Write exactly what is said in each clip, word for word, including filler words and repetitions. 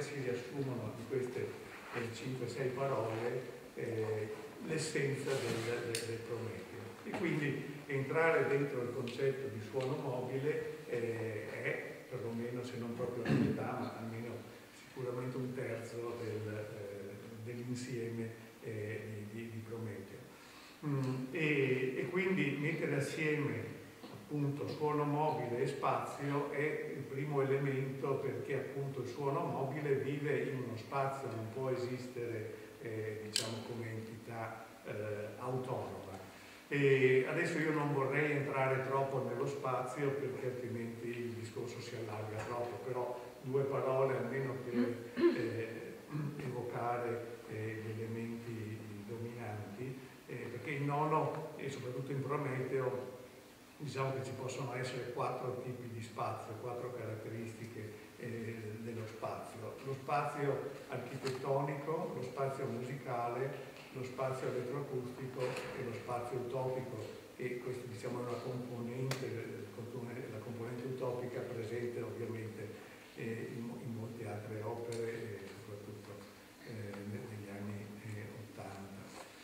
si riassumono di queste cinque sei parole eh, l'essenza del, del, del Prometeo. E quindi entrare dentro il concetto di suono mobile eh, è, perlomeno se non proprio la metà, ma almeno sicuramente un terzo del, eh, dell'insieme eh, di, di Prometeo. Mm, e, e quindi mettere assieme appunto suono mobile e spazio è il primo elemento, perché appunto il suono mobile vive in uno spazio, non può esistere eh, diciamo come entità eh, autonoma. E adesso io non vorrei entrare troppo nello spazio perché altrimenti il discorso si allarga troppo, però due parole almeno per eh, evocare eh, gli elementi dominanti, eh, perché in nono e soprattutto in Prometeo diciamo che ci possono essere quattro tipi di spazio, quattro caratteristiche eh, dello spazio. Lo spazio architettonico, lo spazio musicale, lo spazio elettroacustico e lo spazio utopico, e questa diciamo, è una componente, la componente utopica presente ovviamente eh, in, in molte altre opere, eh, soprattutto eh, negli anni eh, ottanta.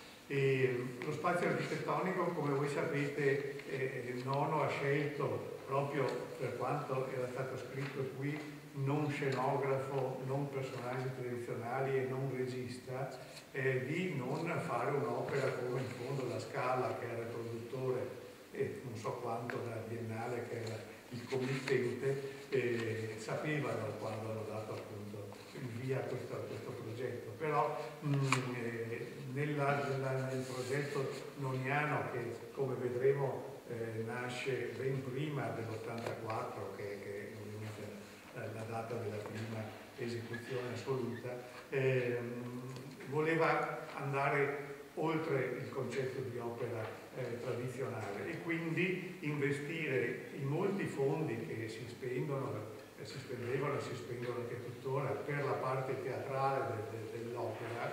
E lo spazio architettonico, come voi sapete, eh, il nono ha scelto, proprio per quanto era stato scritto qui, non scenografo, non personaggi tradizionali e non regista, eh, di non fare un'opera come in fondo la Scala, che era il produttore, e non so quanto la Biennale, che era il committente, eh, sapevano quando hanno dato appunto il via a questo, a questo progetto. Però mh, eh, nella, nella, nel progetto noniano, che come vedremo eh, nasce ben prima dell'ottantaquattro, che, che è la data della prima esecuzione assoluta, ehm, voleva andare oltre il concetto di opera eh, tradizionale e quindi investire i molti fondi che si spendono, eh, si spendevano e si spendono anche tuttora per la parte teatrale de, de, dell'opera,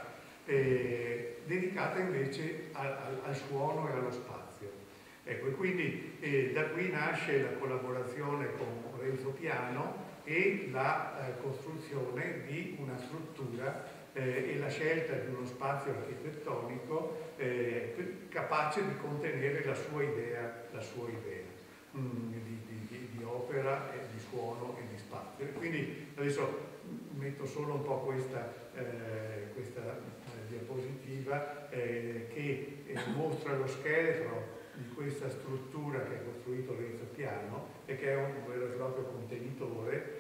eh, dedicata invece al, al, al suono e allo spazio. Ecco, e quindi eh, da qui nasce la collaborazione con Renzo Piano e la eh, costruzione di una struttura eh, e la scelta di uno spazio architettonico eh, capace di contenere la sua idea, la sua idea mm, di, di, di opera, e di suono e di spazio. E quindi adesso metto solo un po' questa, eh, questa eh, diapositiva eh, che eh, mostra lo scheletro di questa struttura che ha costruito Renzo Piano e che è un vero e proprio contenitore.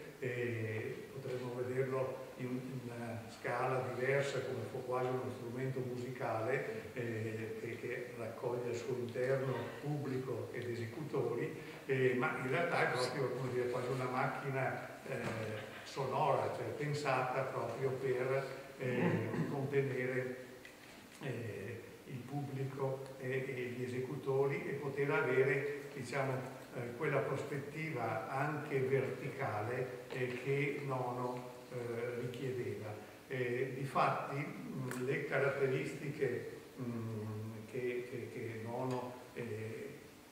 E potremmo vederlo in, in una scala diversa, come fu quasi uno strumento musicale eh, che, che raccoglie al suo interno pubblico ed esecutori, eh, ma in realtà è proprio, come dire, quasi una macchina eh, sonora, cioè pensata proprio per eh, contenere eh, il pubblico e, e gli esecutori e poter avere, diciamo, eh, quella prospettiva anche verticale eh, che Nono eh, richiedeva. Eh, difatti mh, le caratteristiche mh, che, che, che Nono eh,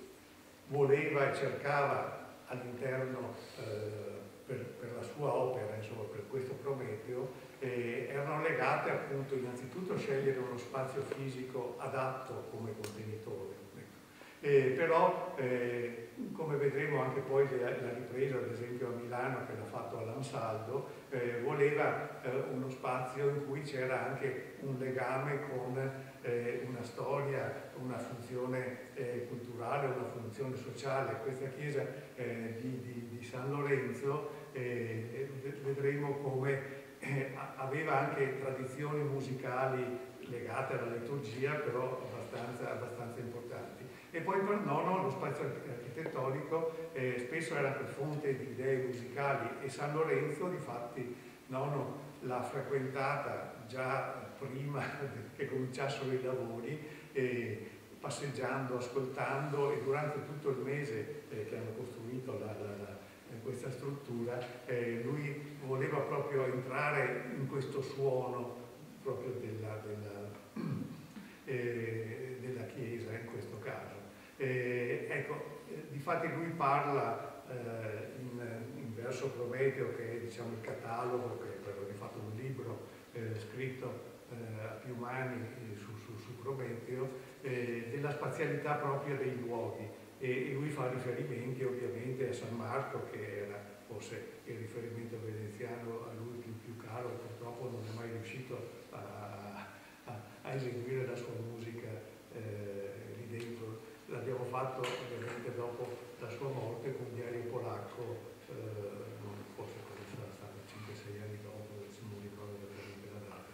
voleva e cercava all'interno eh, per, per la sua opera, insomma per questo Prometeo, Eh, erano legate appunto innanzitutto a scegliere uno spazio fisico adatto come contenitore. Ecco. Eh, però, eh, come vedremo anche poi la, la ripresa, ad esempio a Milano, che l'ha fatto all'Ansaldo, eh, voleva eh, uno spazio in cui c'era anche un legame con eh, una storia, una funzione eh, culturale, una funzione sociale. Questa chiesa eh, di, di, di San Lorenzo, eh, vedremo come Eh, aveva anche tradizioni musicali legate alla liturgia, però abbastanza, abbastanza importanti. E poi per Nono lo spazio architettonico eh, spesso era anche fonte di idee musicali, e San Lorenzo, difatti, Nono l'ha frequentata già prima che cominciassero i lavori, eh, passeggiando, ascoltando, e durante tutto il mese eh, che hanno costruito la, la, la questa struttura, eh, lui voleva proprio entrare in questo suono proprio della, della, eh, della Chiesa in questo caso. Eh, ecco, eh, difatti lui parla eh, in, in verso Prometeo, che è diciamo, il catalogo, che poi ho fatto un libro eh, scritto eh, a più mani eh, su, su, su Prometeo, eh, della spazialità propria dei luoghi, e, e lui fa riferimenti ovviamente a San Marco, che era forse il riferimento veneziano a lui più, più caro, e purtroppo non è mai riuscito a, a, a eseguire la sua musica eh, lì dentro. L'abbiamo fatto ovviamente dopo la sua morte con Diario Polacco, eh, forse sarà stato cinque sei anni dopo, non mi ricordo esattamente la data.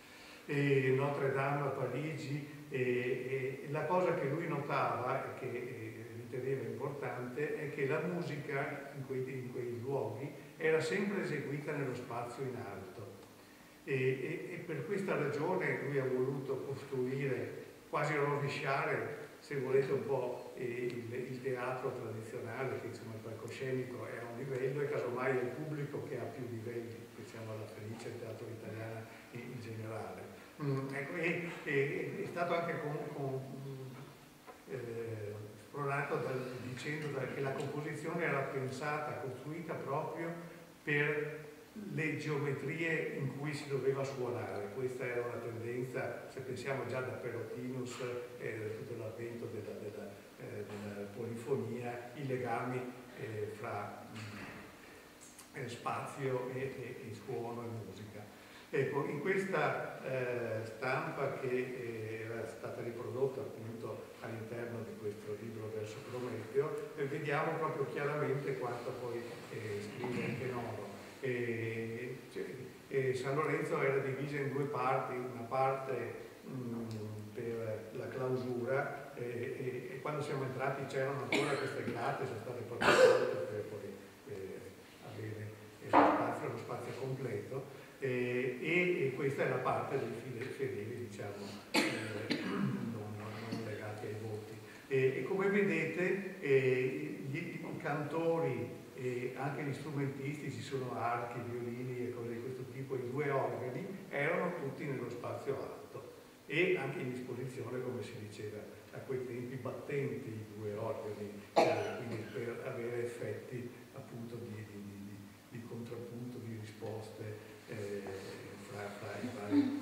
E Notre Dame a Parigi, e, e la cosa che lui notava e che e riteneva importante è che la musica in quei, in quei luoghi era sempre eseguita nello spazio in alto, e, e, e per questa ragione lui ha voluto costruire, quasi rovesciare, se volete, un po' il, il teatro tradizionale, che insomma il palcoscenico è a un livello e casomai è il pubblico che ha più livelli, pensiamo alla Fenice, il teatro italiano in, in generale. Mm, ecco, e, e, è stato anche con, con, eh, spronato dal, dicendo che la composizione era pensata, costruita proprio per le geometrie in cui si doveva suonare. Questa era una tendenza, se pensiamo già da Perotinus e eh, tutto l'avvento della, della, eh, della polifonia, i legami eh, fra eh, spazio e, e, e suono e musica. Ecco, in questa eh, stampa che eh, era stata riprodotta appunto all'interno di questo libro Verso Prometeo, eh, vediamo proprio chiaramente quanto poi eh, scrive anche Nono. E, cioè, e San Lorenzo era divisa in due parti, una parte mh, per la clausura, e, e, e quando siamo entrati c'erano ancora queste grate, sono state proprio fatte per poi eh, avere lo spazio, lo spazio completo, e, e, e questa è la parte dei fedeli, diciamo, eh, non, non legati ai voti. E, e come vedete eh, gli, i cantori e anche gli strumentisti, ci sono archi, violini e cose di questo tipo, i due organi erano tutti nello spazio alto e anche in disposizione, come si diceva a quei tempi, battenti i due organi, eh, quindi per avere effetti appunto di, di, di, di contrappunto, di risposte eh, fra, fra i vari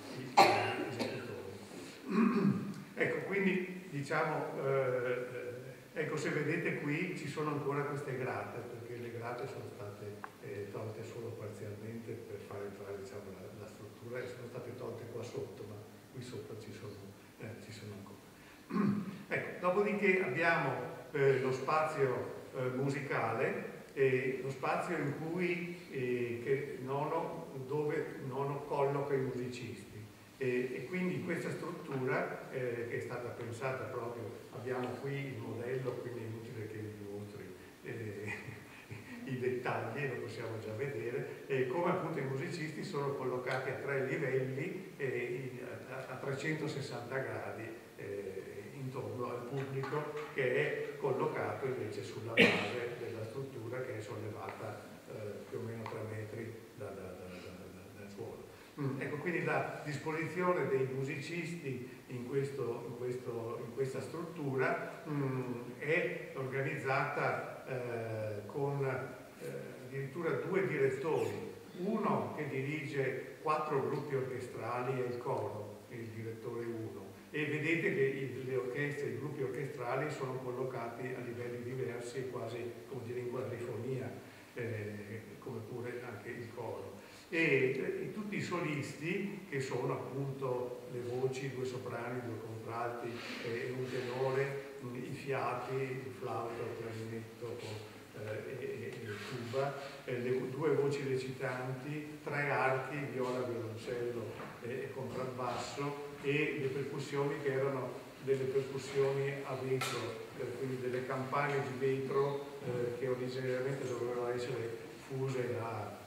esecutori. Ecco, quindi diciamo, eh, ecco, se vedete qui ci sono ancora queste grate, perché le grate sono state eh, tolte solo parzialmente per far entrare, diciamo, la, la struttura, e sono state tolte qua sotto, ma qui sopra ci sono, eh, ci sono ancora. Ecco, dopodiché abbiamo eh, lo spazio eh, musicale, eh, lo spazio in cui eh, che Nono, dove Nono colloca i musicisti. E, e quindi questa struttura eh, che è stata pensata proprio, abbiamo qui il modello, quindi è inutile che vi mostri eh, i dettagli, lo possiamo già vedere, e come appunto i musicisti sono collocati a tre livelli eh, in, a, a trecentosessanta gradi eh, intorno al pubblico, che è collocato invece sulla base della struttura, che è sollevata eh, più o meno tre metri da, da, da, da, dal suolo. Mm, ecco, quindi la disposizione dei musicisti in, questo, in, questo, in questa struttura mm, è organizzata eh, con eh, addirittura due direttori, uno che dirige quattro gruppi orchestrali e il coro, il direttore uno, e vedete che i, le orchestre, i gruppi orchestrali sono collocati a livelli diversi, quasi come dire in quadrifonia, eh, come pure anche il coro. E, e tutti i solisti, che sono appunto le voci, due soprani, due contralti e un tenore, i fiati, il flauto, il clarinetto eh, e, e il tuba, eh, le due voci recitanti, tre archi, viola, violoncello e, e contrabbasso, e le percussioni che erano delle percussioni a vetro, eh, quindi delle campane di vetro eh, che originariamente dovevano essere fuse a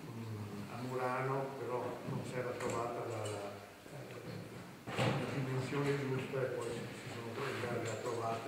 Murano, però non si era trovata la, la, la dimensione giusta, e poi si sono le trovate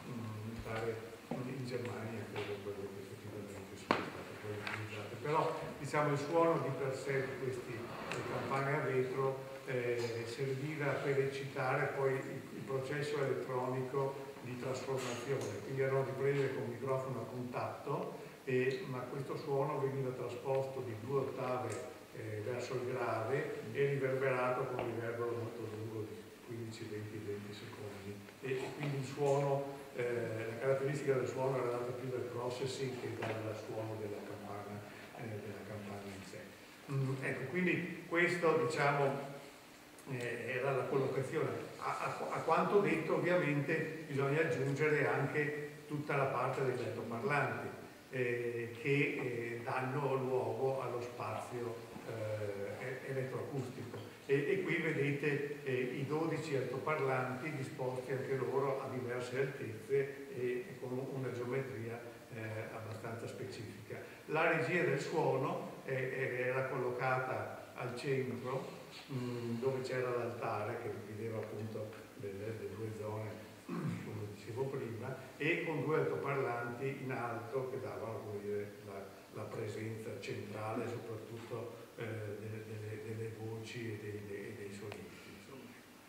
in, in Germania, credo quello che effettivamente sono state poi utilizzate. Però diciamo il suono di per sé di queste campane a vetro eh, serviva per eccitare poi il, il processo elettronico di trasformazione, quindi erano riprese con microfono a contatto, e, ma questo suono veniva trasposto di due ottave eh, verso il grave e riverberato con un riverbero molto lungo di quindici venti secondi, e quindi il suono, eh, la caratteristica del suono era data più dal processing che dal suono della campana, eh, della campana in sé. Mm, ecco, quindi questo, diciamo, eh, era la collocazione. A, a, a quanto detto, ovviamente bisogna aggiungere anche tutta la parte degli altoparlanti eh, che eh, danno luogo allo spazio eh, elettroacustico. E, e qui vedete eh, i dodici altoparlanti disposti anche loro a diverse altezze e, e con una geometria eh, abbastanza specifica. La regia del suono eh, era collocata al centro, mh, dove c'era l'altare che divideva appunto le, le due zone, come dicevo prima, e con due altoparlanti in alto che davano, come dire, la, la presenza centrale soprattutto eh, delle, delle, delle voci e dei, dei, dei solisti. Insomma.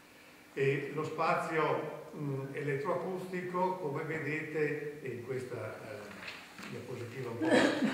E lo spazio mh, elettroacustico, come vedete in questa eh, diapositiva un po'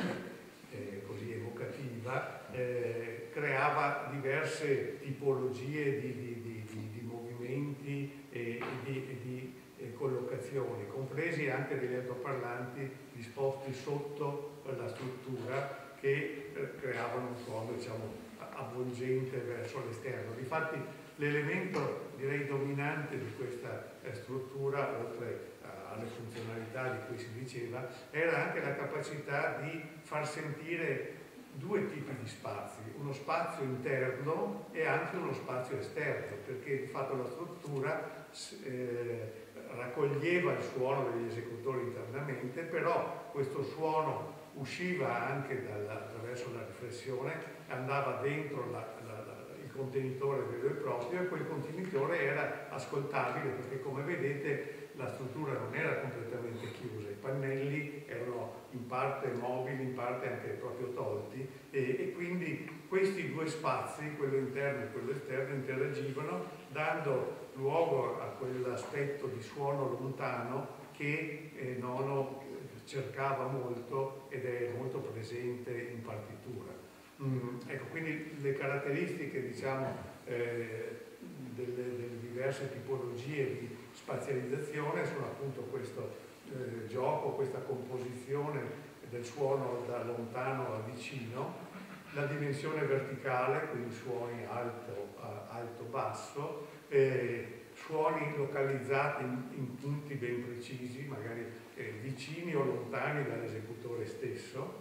eh, così evocativa, eh, creava diverse tipologie di, di, di, di, di movimenti e, e di, e di e collocazioni, compresi anche degli altoparlanti disposti sotto la struttura che eh, creavano un suono, diciamo, avvolgente verso l'esterno. Difatti l'elemento, direi, dominante di questa eh, struttura, oltre a, alle funzionalità di cui si diceva, era anche la capacità di far sentire due tipi di spazi, uno spazio interno e anche uno spazio esterno, perché di fatto la struttura eh, raccoglieva il suono degli esecutori internamente, però questo suono usciva anche dalla, attraverso la riflessione, andava dentro la, la, la, il contenitore vero e proprio, e quel contenitore era ascoltabile perché, come vedete, la struttura non era completamente chiusa, i pannelli erano in parte mobili, in parte anche proprio tolti, e, e quindi questi due spazi, quello interno e quello esterno, interagivano, dando luogo a quell'aspetto di suono lontano che eh, Nono cercava molto ed è molto presente in partitura. Mm, ecco, quindi le caratteristiche, diciamo, eh, delle, delle diverse tipologie di spazializzazione sono appunto questo eh, gioco, questa composizione del suono da lontano a vicino, la dimensione verticale, quindi suoni alto, alto basso, eh, suoni localizzati in, in punti ben precisi, magari eh, vicini o lontani dall'esecutore stesso,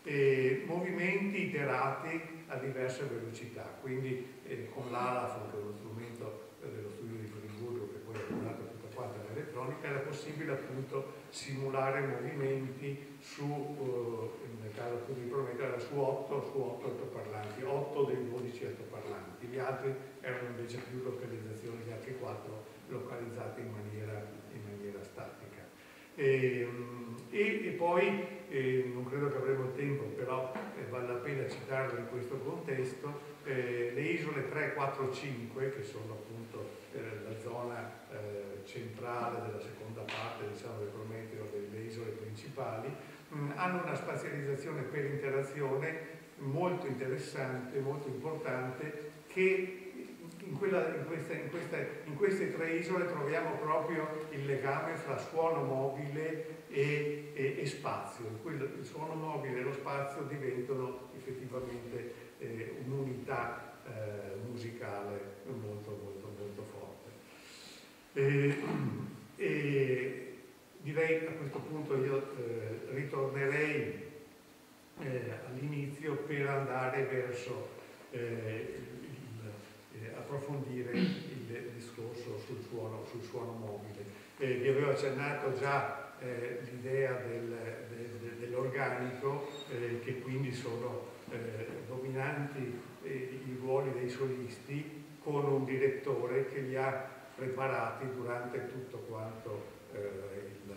e movimenti iterati a diverse velocità, quindi eh, con l'Alafon, che è uno strumento eh, dello studio di Friburgo che poi ha curato tutta quanta l'elettronica, era possibile appunto simulare movimenti su, eh, nel caso appunto di Prometeo, era su otto, su otto altoparlanti, otto dei dodici altoparlanti, gli altri erano invece più localizzazioni, gli altri quattro localizzati in maniera, in maniera statica. E, e, e poi, eh, non credo che avremo il tempo, però eh, vale la pena citarlo in questo contesto, eh, le isole tre, quattro, cinque, che sono appunto eh, la zona eh, centrale della seconda parte, diciamo, del Prometeo, delle isole principali, mh, hanno una spazializzazione per interazione molto interessante, molto importante, che In, quella, in, queste, in, queste, in queste tre isole troviamo proprio il legame fra suono mobile e, e, e spazio, in cui il suono mobile e lo spazio diventano effettivamente eh, un'unità eh, musicale molto, molto, molto forte. E, e direi a questo punto io eh, ritornerei eh, all'inizio per andare verso eh, approfondire il discorso sul suono, sul suono mobile. Eh, vi avevo accennato già eh, l'idea del, del, dell'organico, eh, che quindi sono eh, dominanti eh, i ruoli dei solisti, con un direttore che li ha preparati durante tutto quanto eh, il,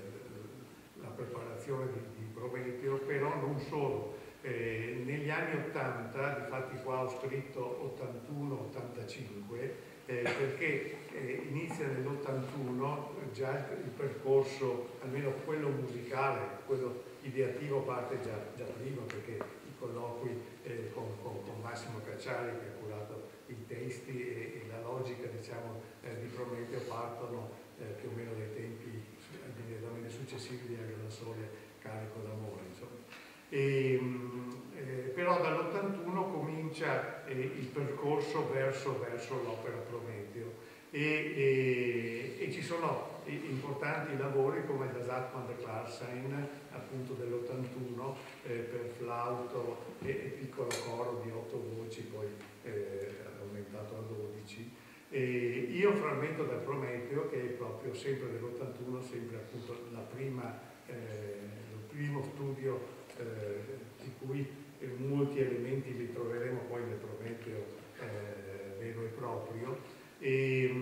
la preparazione di, di Prometeo, però non solo. Eh, negli anni ottanta, difatti qua ho scritto ottantuno ottantacinque, eh, perché eh, inizia nell'ottantuno, già il, il percorso, almeno quello musicale, quello ideativo parte già, già prima, perché i colloqui eh, con, con, con Massimo Cacciari, che ha curato i testi e, e la logica, diciamo, eh, di Prometeo partono eh, più o meno dai tempi immediatamente successivi di Agro Sole, Carico d'amore, insomma. E, eh, però dall'ottantuno comincia eh, il percorso verso, verso l'opera Prometeo e, e, e ci sono eh, importanti lavori come Das Atman der Klarsein, appunto dell'ottantuno, eh, per flauto e, e piccolo coro di otto voci, poi eh, aumentato a dodici. E io frammento dal Prometeo, che è proprio sempre dell'ottantuno, sempre appunto la prima, eh, il primo studio eh, di cui eh, molti elementi li troveremo poi nel Prometeo eh, vero e proprio. E,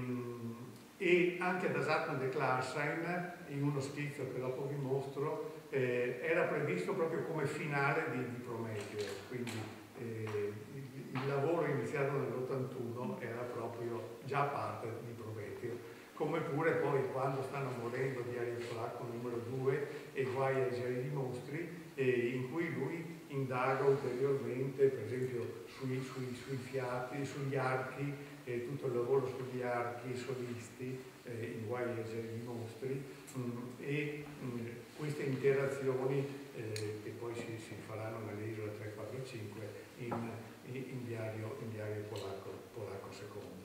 e anche Das Atman der Klarsein, in uno schizzo che dopo vi mostro, eh, era previsto proprio come finale di, di Prometeo, quindi eh, il, il lavoro iniziato nell'ottantuno era proprio già parte di Prometeo, come pure poi quando stanno morendo Diario polacco numero due e Guai ai geli di mostri, eh, in cui lui indaga ulteriormente, per esempio sui, sui, sui fiati, sugli archi, eh, tutto il lavoro sugli archi solisti, eh, in Guai ai geli di mostri, mh, e mh, queste interazioni eh, che poi si, si faranno nell'isola tre, quattro, cinque in, in, in, diario, in diario polacco, polacco secondo.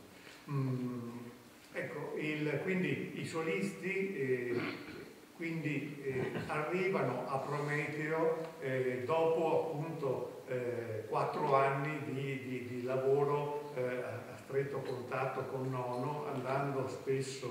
Mm, ecco, il, quindi i solisti eh, quindi, eh, arrivano a Prometeo eh, dopo appunto eh, quattro anni di, di, di lavoro eh, a stretto contatto con Nono, andando spesso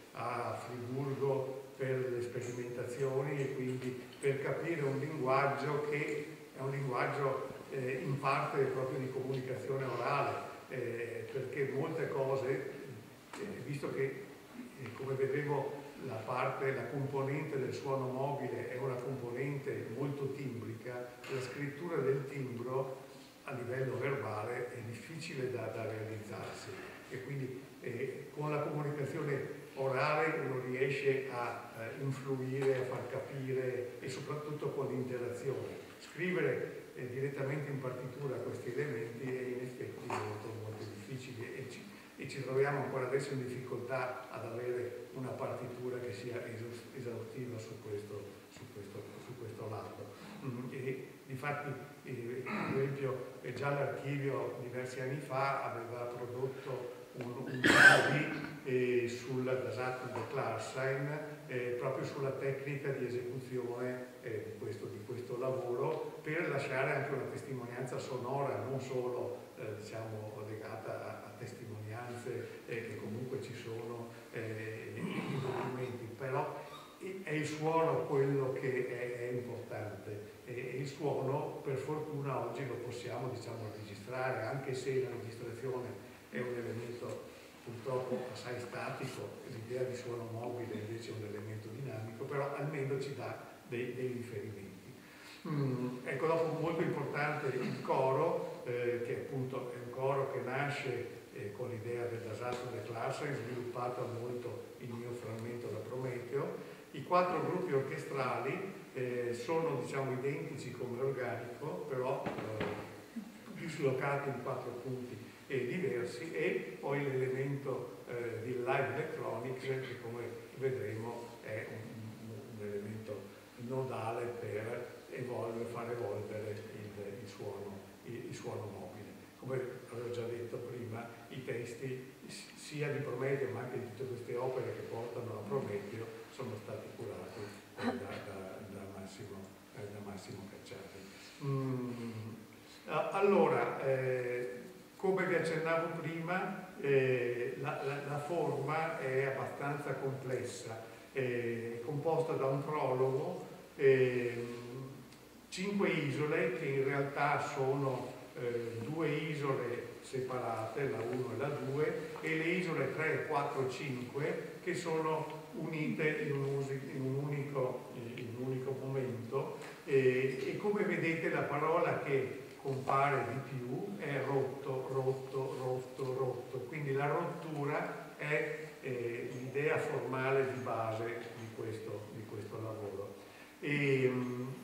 a Friburgo per le sperimentazioni e quindi per capire un linguaggio che è un linguaggio eh, in parte proprio di comunicazione orale, eh, perché molte cose, eh, visto che eh, come vedremo la parte, la componente del suono mobile è una componente molto timbrica, la scrittura del timbro a livello verbale è difficile da, da realizzarsi e quindi eh, con la comunicazione orale uno riesce a eh, influire, a far capire e soprattutto con l'interazione. Scrivere eh, direttamente in partitura questi elementi è in effetti molto, molto difficile e ci, e ci troviamo ancora adesso in difficoltà ad avere una partitura che sia esaustiva su questo, su questo, su questo lato. Mm, e difatti, eh, per esempio, eh, già l'archivio diversi anni fa aveva prodotto un, un C D eh, sul Das Atman der Klarsein, eh, proprio sulla tecnica di esecuzione eh, di, questo, di questo lavoro, per lasciare anche una testimonianza sonora, non solo eh, diciamo, legata a, a testimonianze eh, che comunque ci sono eh, i documenti, però è il suono quello che è, è importante e il suono per fortuna oggi lo possiamo diciamo, registrare, anche se la registrazione è un elemento purtroppo assai statico, l'idea di suono mobile invece è un elemento dinamico, però almeno ci dà dei, dei riferimenti. Mm, ecco, dopo molto importante il coro, eh, che appunto è un coro che nasce eh, con l'idea del Das Atman der Klarsein, sviluppata molto il mio frammento da Prometeo. I quattro gruppi orchestrali eh, sono diciamo identici come organico, però eh, dislocati in quattro punti e diversi, e poi l'elemento eh, di live electronics che come vedremo è un, un elemento nodale per evolvere, far evolvere il, il, suono, il, il suono mobile. Come avevo già detto prima, i testi sia di Prometeo ma anche di tutte queste opere che portano a Prometeo sono stati curati da, da, da, Massimo, eh, da Massimo Cacciari. Mm, allora, eh, come vi accennavo prima, eh, la, la, la forma è abbastanza complessa, è composta da un prologo, eh, cinque isole che in realtà sono eh, due isole separate, la uno e la due, e le isole tre, quattro, cinque che sono unite in un, in un, unico, in un unico momento, eh, e come vedete la parola che compare di più è rotto, rotto, rotto, rotto. Quindi la rottura è eh, l'idea formale di base di questo, di questo lavoro. E,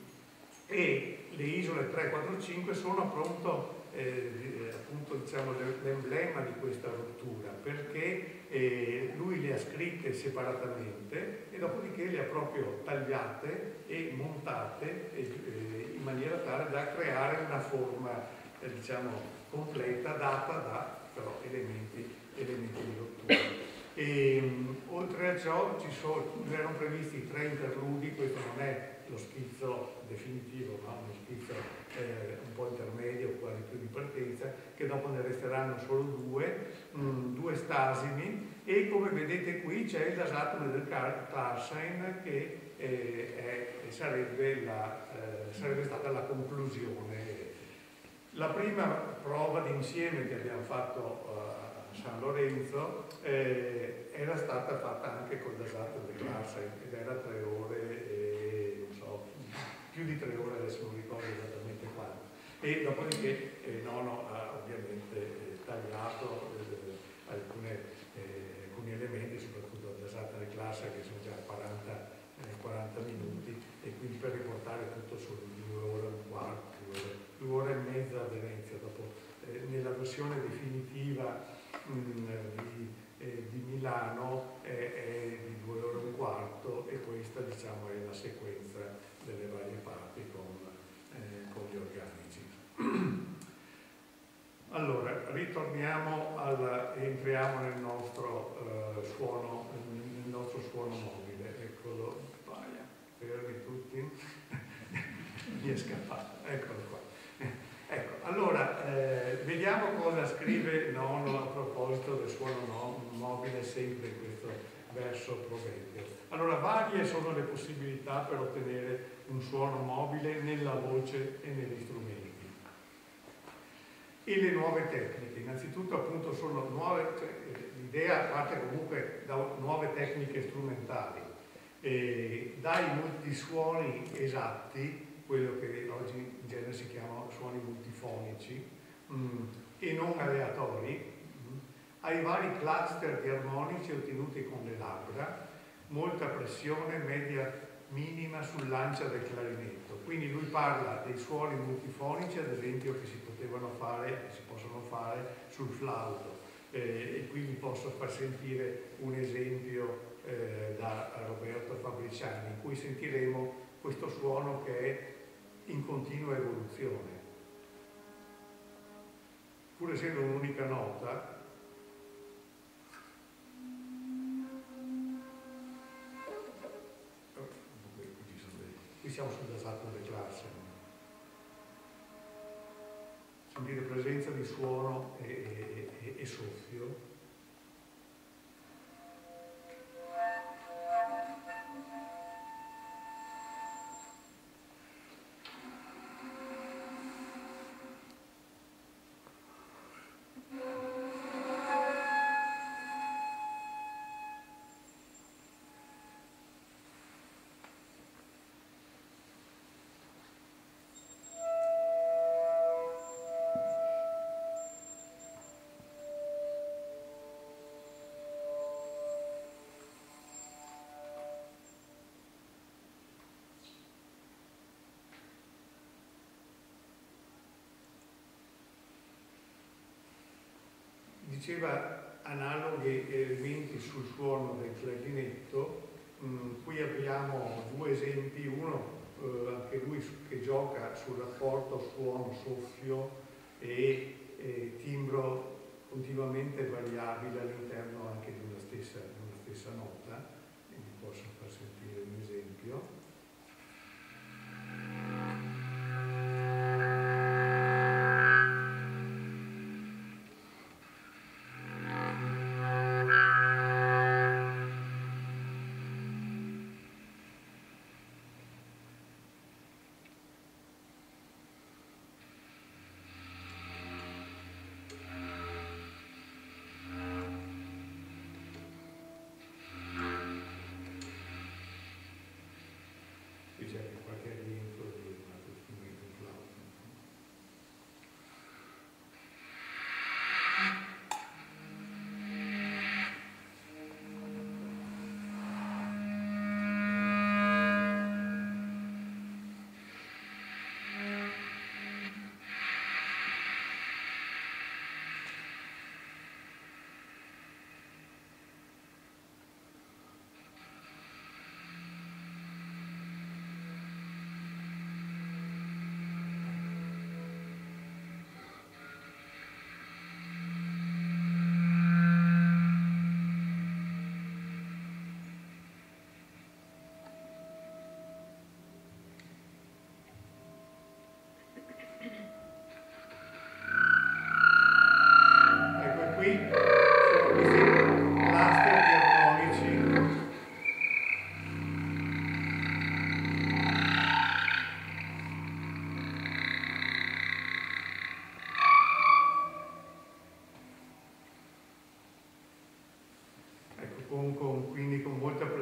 e le isole tre, quattro, cinque sono appunto, eh, appunto diciamo, l'emblema di questa rottura, perché eh, lui le ha scritte separatamente e dopodiché le ha proprio tagliate e montate eh, in maniera tale da creare una forma eh, diciamo completa data da però elementi, elementi di rottura. E, um, oltre a ciò ci sono, erano previsti tre interludi, questo non è lo schizzo definitivo, ma uno schizzo eh, un po' intermedio, quasi più di partenza, che dopo ne resteranno solo due, mh, due stasimi, e come vedete qui c'è il dasatome del Clarsheim che eh, è, sarebbe, la, eh, sarebbe stata la conclusione. La prima prova d'insieme che abbiamo fatto uh, a San Lorenzo eh, era stata fatta anche col dasatome del Clarsheim ed era tre ore e non so, più di tre ore, adesso non ricordo esattamente quanto. E dopodiché eh, Nono ha ovviamente eh, tagliato eh, alcune, eh, alcuni elementi, soprattutto il dasatome del Clarsheim, che sono già quaranta, eh, quaranta minuti, e quindi per riportare tutto su due ore e un quarto, due ore, due ore e mezza a Venezia. Dopo, eh, nella versione definitiva mh, di, eh, di Milano è, è di due ore e un quarto, e questa diciamo è la sequenza delle varie parti con, eh, con gli organici. Allora, ritorniamo alla, entriamo nel nostro, uh, suono, nel nostro suono mobile. Eccolo, paia, fermi tutti, mi è scappato, eccolo qua. Ecco, allora, eh, vediamo cosa scrive Nono a proposito del suono no, mobile, sempre in questo verso Provetio. Allora, varie sono le possibilità per ottenere un suono mobile nella voce e negli strumenti. E le nuove tecniche, innanzitutto appunto sono nuove, cioè, l'idea parte comunque da nuove tecniche strumentali, e dai multisuoni esatti, quello che oggi in genere si chiamano suoni multifonici mh, e non aleatori, mh, ai vari cluster di armonici ottenuti con le labbra, molta pressione media minima sull'ancia del clarinetto. Quindi lui parla dei suoni multifonici, ad esempio, che si potevano fare, che si possono fare sul flauto, eh, e quindi posso far sentire un esempio eh, da Roberto Fabriciani, in cui sentiremo questo suono che è in continua evoluzione. Pur essendo un'unica nota, qui siamo sul dasatome del Clarsheim, sentire presenza di suono e, e, e, e soffio. Diceva analoghi elementi sul suono del clarinetto. Mm, qui abbiamo due esempi, uno eh, anche lui che gioca sul rapporto suono-soffio e, e timbro continuamente variabile all'interno anche di una stessa, di una stessa nota, e vi posso far sentire un esempio.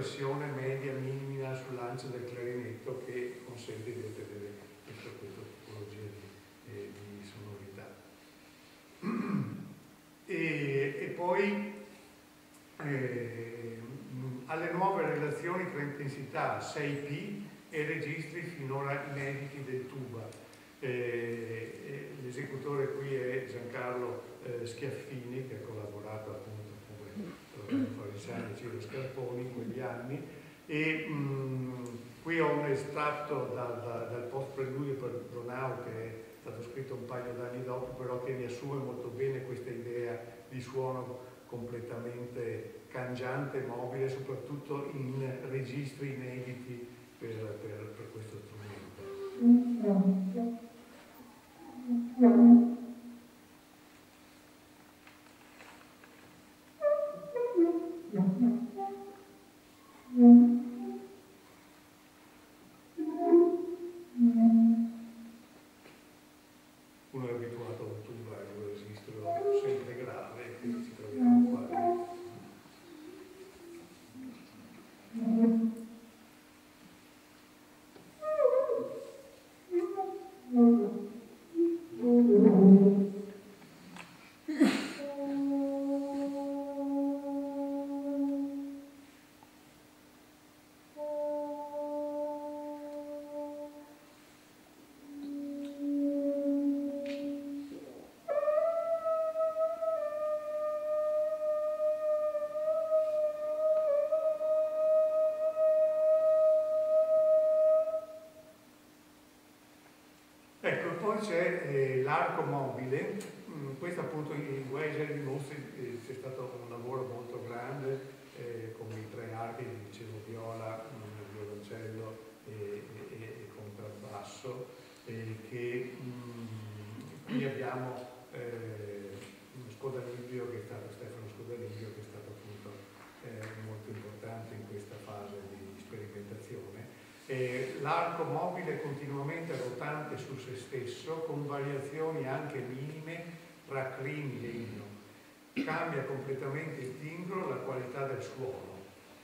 pressione media minima sul lancio del clarinetto che consente di ottenere questa, questa tipologia di, eh, di sonorità. E, e poi eh, alle nuove relazioni tra intensità sei P e registri finora inediti del tuba. Eh, l'esecutore qui è Giancarlo eh, Schiaffini, che ha collaborato appunto come Farisani e Ciro Scarponi in quegli anni, e mh, qui ho un estratto dal, dal post preludio per Donau, che è stato scritto un paio d'anni dopo, però che riassume molto bene questa idea di suono completamente cangiante, mobile, soprattutto in registri inediti per, per, per questo strumento. Uno è abituato a un tuba e un registro sempre grave, quindi ci troviamo qua. Ecco, poi c'è eh, l'arco mobile. Mm, questo appunto in Weiser di Mostri eh, c'è stato un lavoro molto grande eh, con i tre archi, dicevo, viola, mm, violoncello e, e, e contrabbasso, eh, che mm, qui abbiamo eh, Scodanibio, che è stato Stefano Scodanibio, che è stato appunto eh, molto importante in questa fase di sperimentazione. Eh, l'arco mobile è continuamente rotante su se stesso, con variazioni anche minime tra crini e inno. Cambia completamente il timbro, la qualità del suono.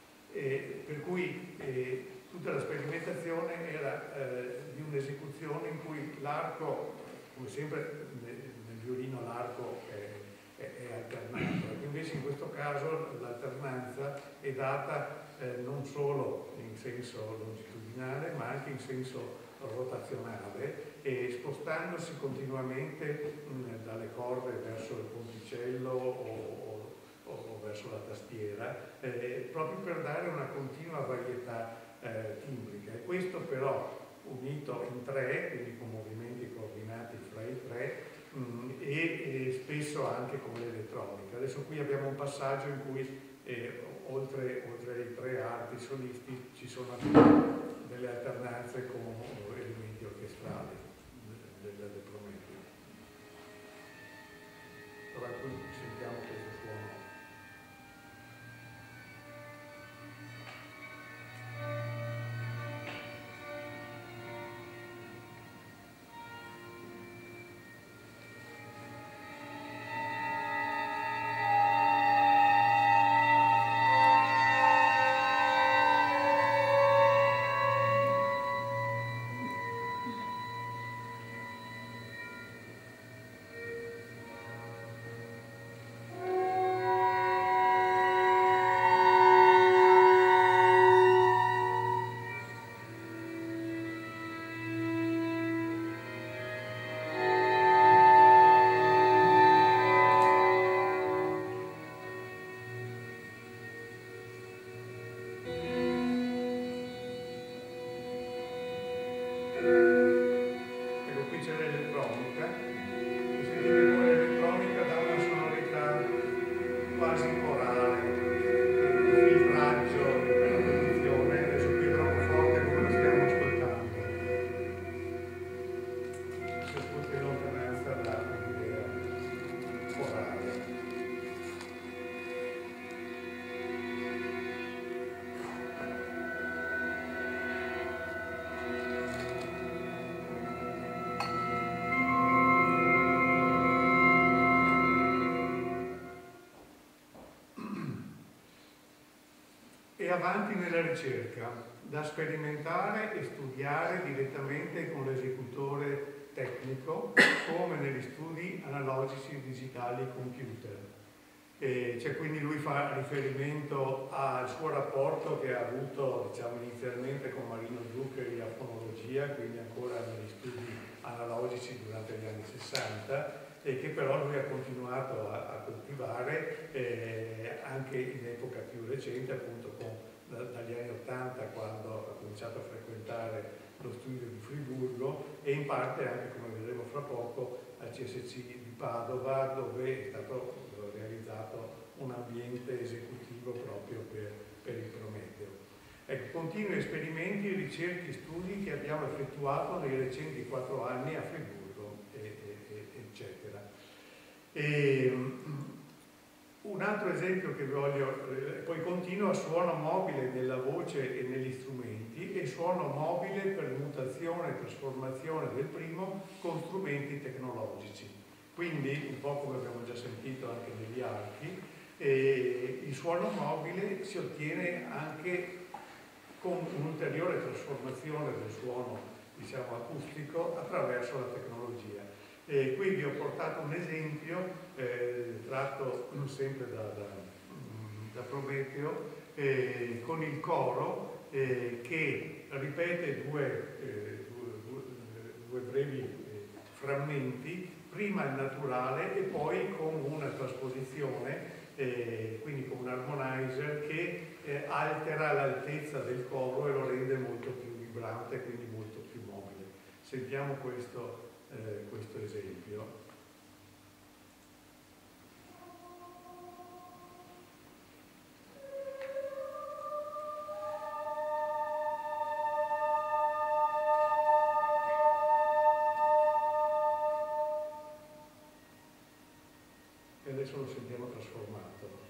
Eh, per cui eh, tutta la sperimentazione era eh, di un'esecuzione in cui l'arco, come sempre nel, nel violino l'arco è, è, è alternato, invece in questo caso l'alternanza è data eh, non solo in senso longitudinale ma anche in senso rotazionale, e spostandosi continuamente mh, dalle corde verso il ponticello o, o, o verso la tastiera, eh, proprio per dare una continua varietà eh, timbrica. E questo però unito in tre, quindi con movimenti coordinati fra i tre, mh, e, e spesso anche con l'elettronica. Adesso qui abbiamo un passaggio in cui eh, oltre, oltre ai tre arti solisti ci sono delle alternanze con elementi orchestrali del, del, del Prometeo. Allora qui sentiamo questo suono. avanti nella ricerca, da sperimentare e studiare direttamente con l'esecutore tecnico, come negli studi analogici digitali computer. E cioè, quindi lui fa riferimento al suo rapporto che ha avuto, diciamo, inizialmente con Marino Zuccari a fonologia, quindi ancora negli studi analogici durante gli anni sessanta, e che però lui ha continuato a, a coltivare eh, anche in epoca più recente, appunto con, da, dagli anni ottanta, quando ha cominciato a frequentare lo studio di Friburgo, e in parte anche, come vedremo fra poco, al C S C di Padova, dove è stato realizzato un ambiente esecutivo proprio per, per il Prometeo. Ecco, continui esperimenti, ricerche e studi che abbiamo effettuato nei recenti quattro anni a Friburgo, e, e, eccetera. E, un altro esempio che voglio, eh, poi continua: suono mobile nella voce e negli strumenti, e suono mobile per mutazione e trasformazione del primo con strumenti tecnologici. Quindi, un po' come abbiamo già sentito anche negli archi, eh, il suono mobile si ottiene anche con un'ulteriore trasformazione del suono, diciamo, acustico attraverso la tecnologia. E qui vi ho portato un esempio eh, tratto sempre da, da, da Prometeo, eh, con il coro eh, che ripete due, eh, due, due brevi eh, frammenti, prima il naturale e poi con una trasposizione, eh, quindi con un harmonizer che eh, altera l'altezza del coro e lo rende molto più vibrante, quindi molto più mobile. Sentiamo questo, eh, questo esempio. E adesso lo sentiamo trasformato.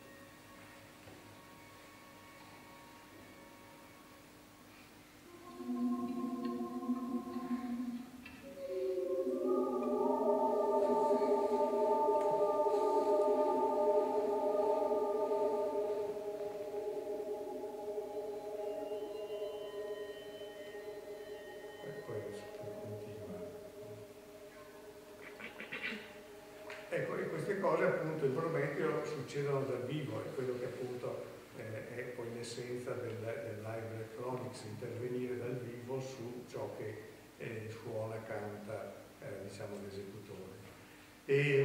Ecco, e queste cose appunto in Prometeo succedono dal vivo, è quello che appunto eh, è poi l'essenza del, del live electronics, intervenire dal vivo su ciò che eh, suona, canta, eh, diciamo, l'esecutore. E,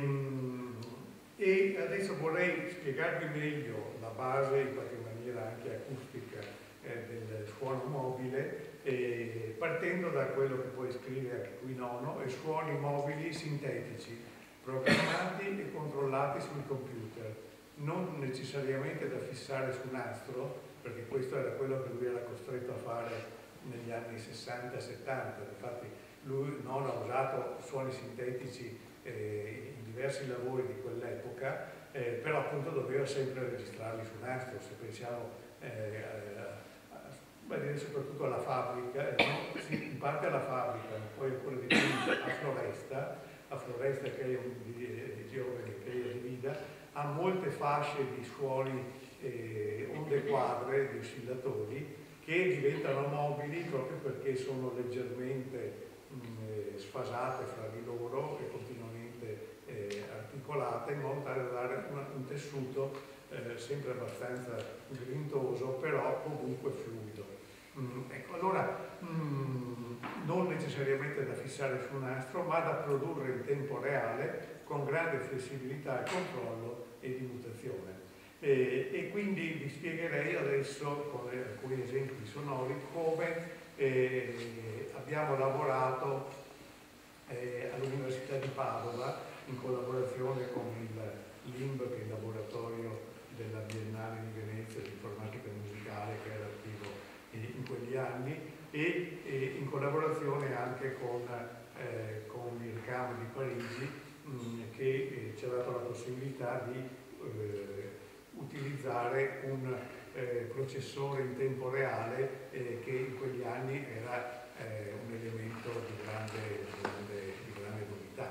e adesso vorrei spiegarvi meglio la base, in qualche maniera anche acustica, eh, del suono mobile, eh, partendo da quello che poi scrive anche qui Nono, e suoni mobili sintetici, programmati e controllati sul computer, non necessariamente da fissare su nastro, perché questo era quello che lui era costretto a fare negli anni sessanta settanta. Infatti lui non ha usato suoni sintetici eh, in diversi lavori di quell'epoca, eh, però appunto doveva sempre registrarli su nastro. Se pensiamo eh, a, a, soprattutto alla fabbrica, eh, no? Sì, in parte alla fabbrica, ma poi ancora di più a Floresta, a Floresta, che è un di Giovane, che è di Vida, ha molte fasce di suoni, eh, onde quadre, di oscillatori, che diventano mobili proprio perché sono leggermente mh, sfasate fra di loro e continuamente eh, articolate, in modo tale da dare una, un tessuto eh, sempre abbastanza grintoso, però comunque fluido. Mm, ecco, allora, mm, non necessariamente da fissare su un nastro, ma da produrre in tempo reale con grande flessibilità e controllo e di mutazione. E, e quindi vi spiegherei adesso con alcuni esempi sonori come eh, abbiamo lavorato eh, all'Università di Padova in collaborazione con il L I M B, che è il laboratorio della Biennale di Venezia di informatica musicale, che era attivo in quegli anni, e, e in collaborazione anche con, eh, con il R C A M di Parigi, mh, che eh, ci ha dato la possibilità di eh, utilizzare un eh, processore in tempo reale eh, che in quegli anni era eh, un elemento di grande, di grande, di grande novità.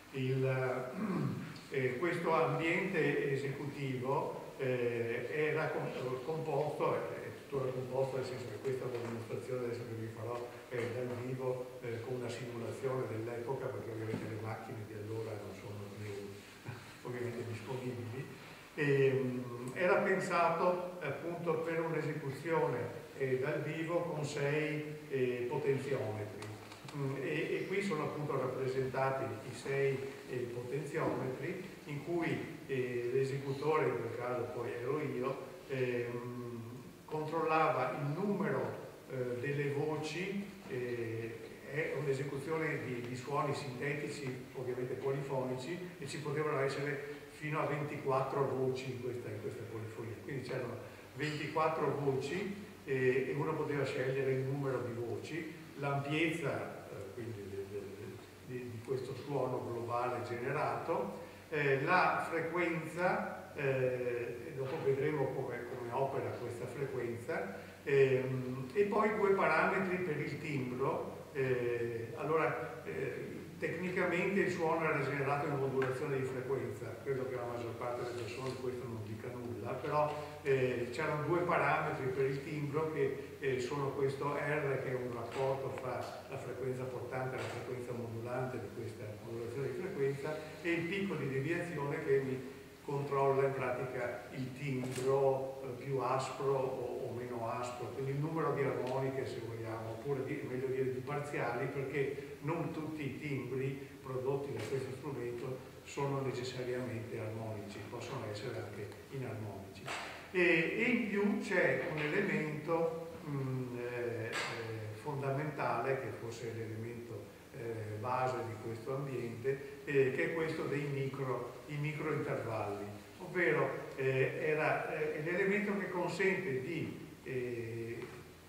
Il, eh, questo ambiente esecutivo eh, era composto, eh, struttura composta, nel senso che questa è una dimostrazione adesso che vi farò eh, dal vivo eh, con una simulazione dell'epoca, perché ovviamente le macchine di allora non sono più ovviamente disponibili. E, mh, era pensato appunto per un'esecuzione eh, dal vivo con sei eh, potenziometri. Mm, e, e qui sono appunto rappresentati i sei eh, potenziometri in cui eh, l'esecutore, in quel caso poi ero io, ehm, controllava il numero eh, delle voci, eh, è un'esecuzione di, di suoni sintetici, ovviamente polifonici, e ci potevano essere fino a ventiquattro voci in questa, in questa polifonia. Quindi c'erano ventiquattro voci eh, e uno poteva scegliere il numero di voci, l'ampiezza eh, quindi de, de, de, di, di questo suono globale generato, eh, la frequenza, eh, dopo vedremo come, come opera questa frequenza, ehm, e poi due parametri per il timbro. Eh, allora, eh, tecnicamente il suono era generato in modulazione di frequenza, credo che la maggior parte delle persone questo non dica nulla, però eh, c'erano due parametri per il timbro che eh, sono questo R, che è un rapporto fra la frequenza portante e la frequenza modulante di questa modulazione di frequenza, e il picco di deviazione che mi controlla in pratica il timbro eh, più aspro o, o meno aspro, quindi il numero di armoniche, se vogliamo, oppure di, meglio dire di parziali, perché non tutti i timbri prodotti da questo strumento sono necessariamente armonici, possono essere anche inarmonici. E, e in più c'è un elemento mh, eh, fondamentale, che forse è l'elemento eh, base di questo ambiente, eh, che è questo dei micro, i micro intervalli, ovvero eh, era eh, l'elemento che consente di eh,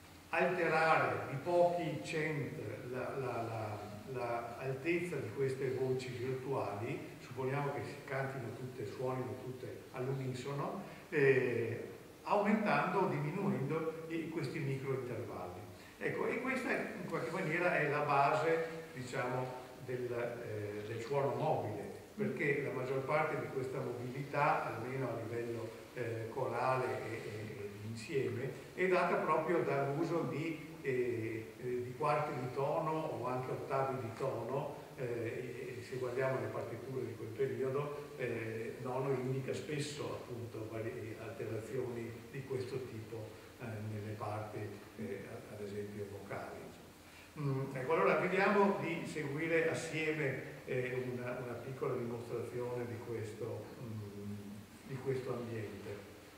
alterare di pochi cent la, la, la, la altezza di queste voci virtuali. Supponiamo che si cantino tutte, suonino tutte all'unisono, eh, aumentando o diminuendo i, questi micro intervalli. Ecco, e questa in qualche maniera è la base, diciamo, del, eh, del suono mobile, perché la maggior parte di questa mobilità, almeno a livello eh, corale e, e insieme, è data proprio dall'uso di, eh, di quarti di tono o anche ottavi di tono. Eh, e se guardiamo le partiture di quel periodo, eh, nono indica spesso appunto varie alterazioni di questo tipo eh, nelle parti, eh, ad esempio vocali. Mm, ecco, allora vediamo di seguire assieme eh, una, una piccola dimostrazione di questo, mm, di questo ambiente.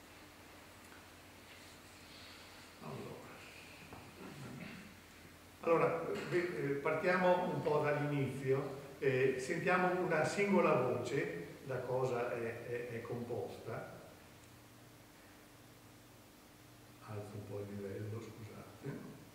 Allora, allora eh, partiamo un po' dall'inizio, eh, sentiamo una singola voce, da cosa è, è, è composta. Alzo un po' il livello, scusate.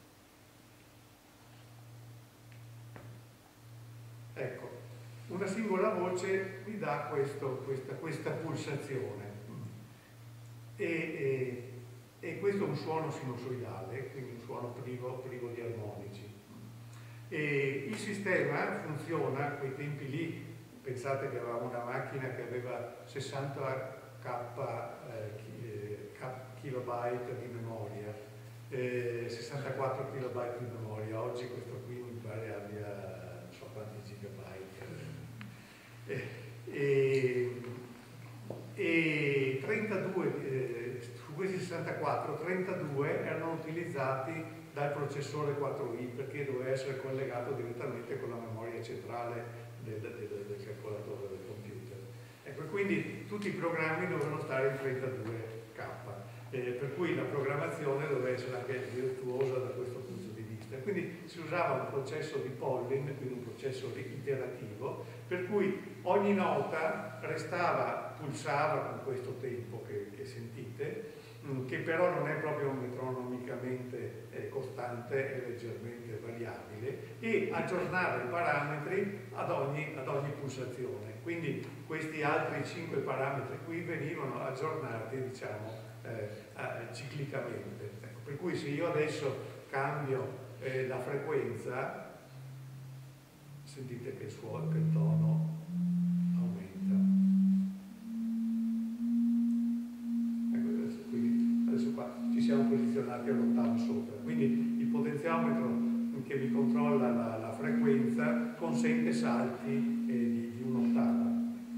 Ecco, una singola voce mi dà questo, questa, questa pulsazione. E, e, e questo è un suono sinusoidale, quindi un suono privo, privo di armonici. E il sistema funziona, a quei tempi lì, pensate che avevamo una macchina che aveva sessanta kilobyte di memoria, eh, sessantaquattro kilobyte di memoria, oggi questo qui mi pare abbia non so quanti gigabyte, eh, e, e trentadue, eh, su questi sessantaquattro, trentadue erano utilizzati dal processore quattro i, perché doveva essere collegato direttamente con la memoria centrale del, del, del calcolatore del computer. Ecco, quindi tutti i programmi dovevano stare in trentadue K, eh, per cui la programmazione doveva essere anche virtuosa da questo punto di vista. Quindi si usava un processo di polling, quindi un processo iterativo, per cui ogni nota restava, pulsava con questo tempo che, che sentite, che però non è proprio metronomicamente eh, costante, è leggermente variabile, e aggiornare i parametri ad ogni, ad ogni pulsazione. Quindi questi altri cinque parametri qui venivano aggiornati, diciamo, eh, ciclicamente. Ecco, per cui se io adesso cambio eh, la frequenza, sentite che il suono, che il tono aumenta. Ecco, adesso, qui, adesso qua ci siamo posizionati consente salti eh, di, di un'ottava.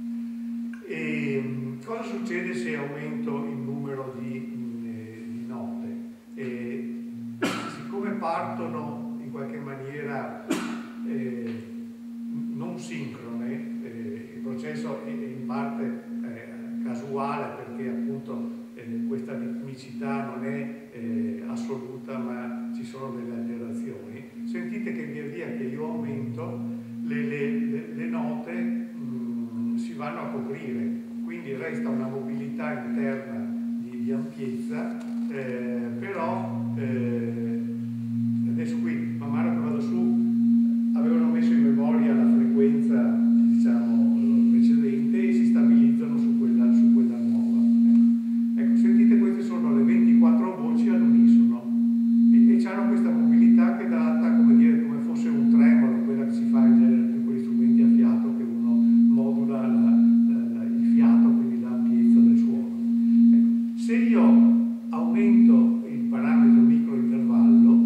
E cosa succede se aumento il numero di, eh, di note? E, siccome partono in qualche maniera eh, non sincrone, eh, il processo è in parte eh, casuale, perché appunto eh, questa ritmicità non è eh, assoluta, ma ci sono delle alterazioni. Sentite che via via che io aumento le, le, le, le note mh, si vanno a coprire, quindi resta una mobilità interna di, di ampiezza, eh, però eh, adesso qui man mano che vado su avevano messo in memoria la frequenza, diciamo, precedente, e si stabilizzano su quella, su quella nuova. Ecco, sentite, queste sono le ventiquattro voci all'unisono e, e hanno questa mobilità che data, come dire, come fosse un tremolo, quella che si fa in genere per quegli strumenti a fiato, che uno modula la, la, la, il fiato, quindi l'ampiezza del suono. Ecco, se io aumento il parametro microintervallo,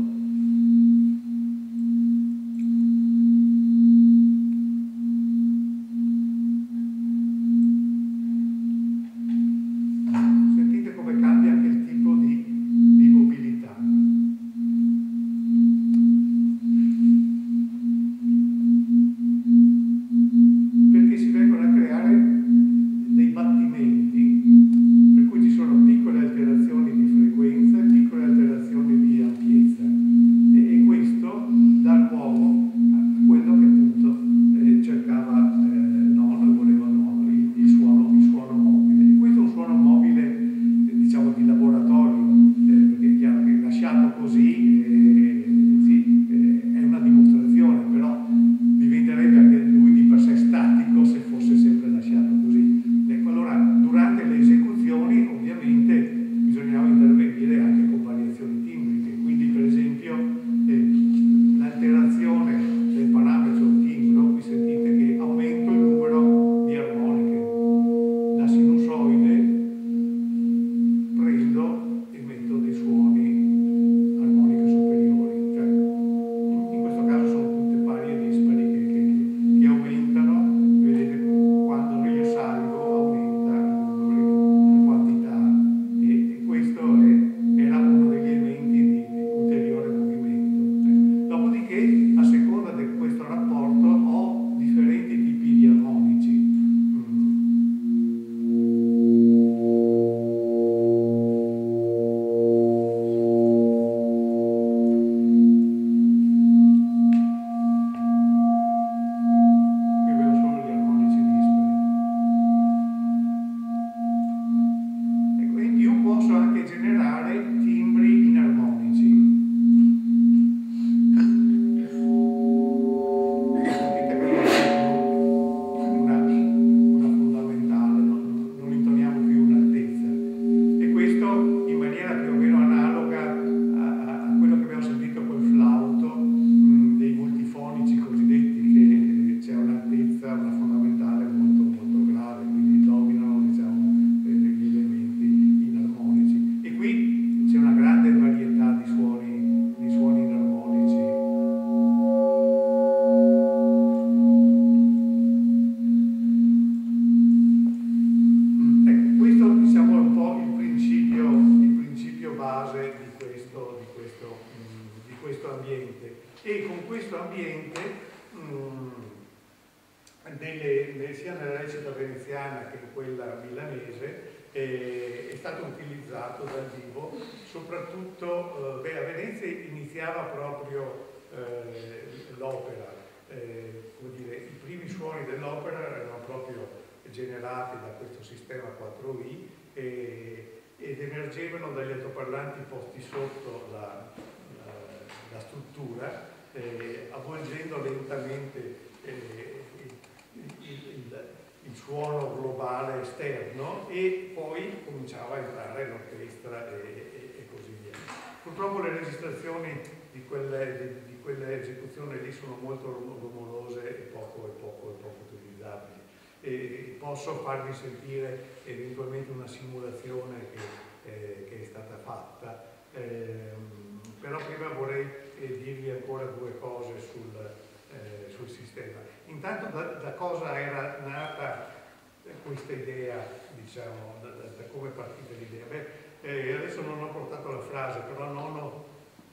generati da questo sistema quattro i e, ed emergevano dagli altoparlanti posti sotto la, la, la struttura, eh, avvolgendo lentamente eh, il, il, il suono globale esterno, e poi cominciava a entrare l'orchestra e, e, e così via. Purtroppo le registrazioni di quelle, di, di quelle esecuzioni lì sono molto rumorose e poco, e poco, e poco utilizzabili. E posso farvi sentire eventualmente una simulazione che, eh, che è stata fatta, eh, però prima vorrei eh, dirvi ancora due cose sul, eh, sul sistema. Intanto da, da cosa era nata questa idea, diciamo, da, da, da come è partita l'idea? Beh, eh, adesso non ho portato la frase, però nonno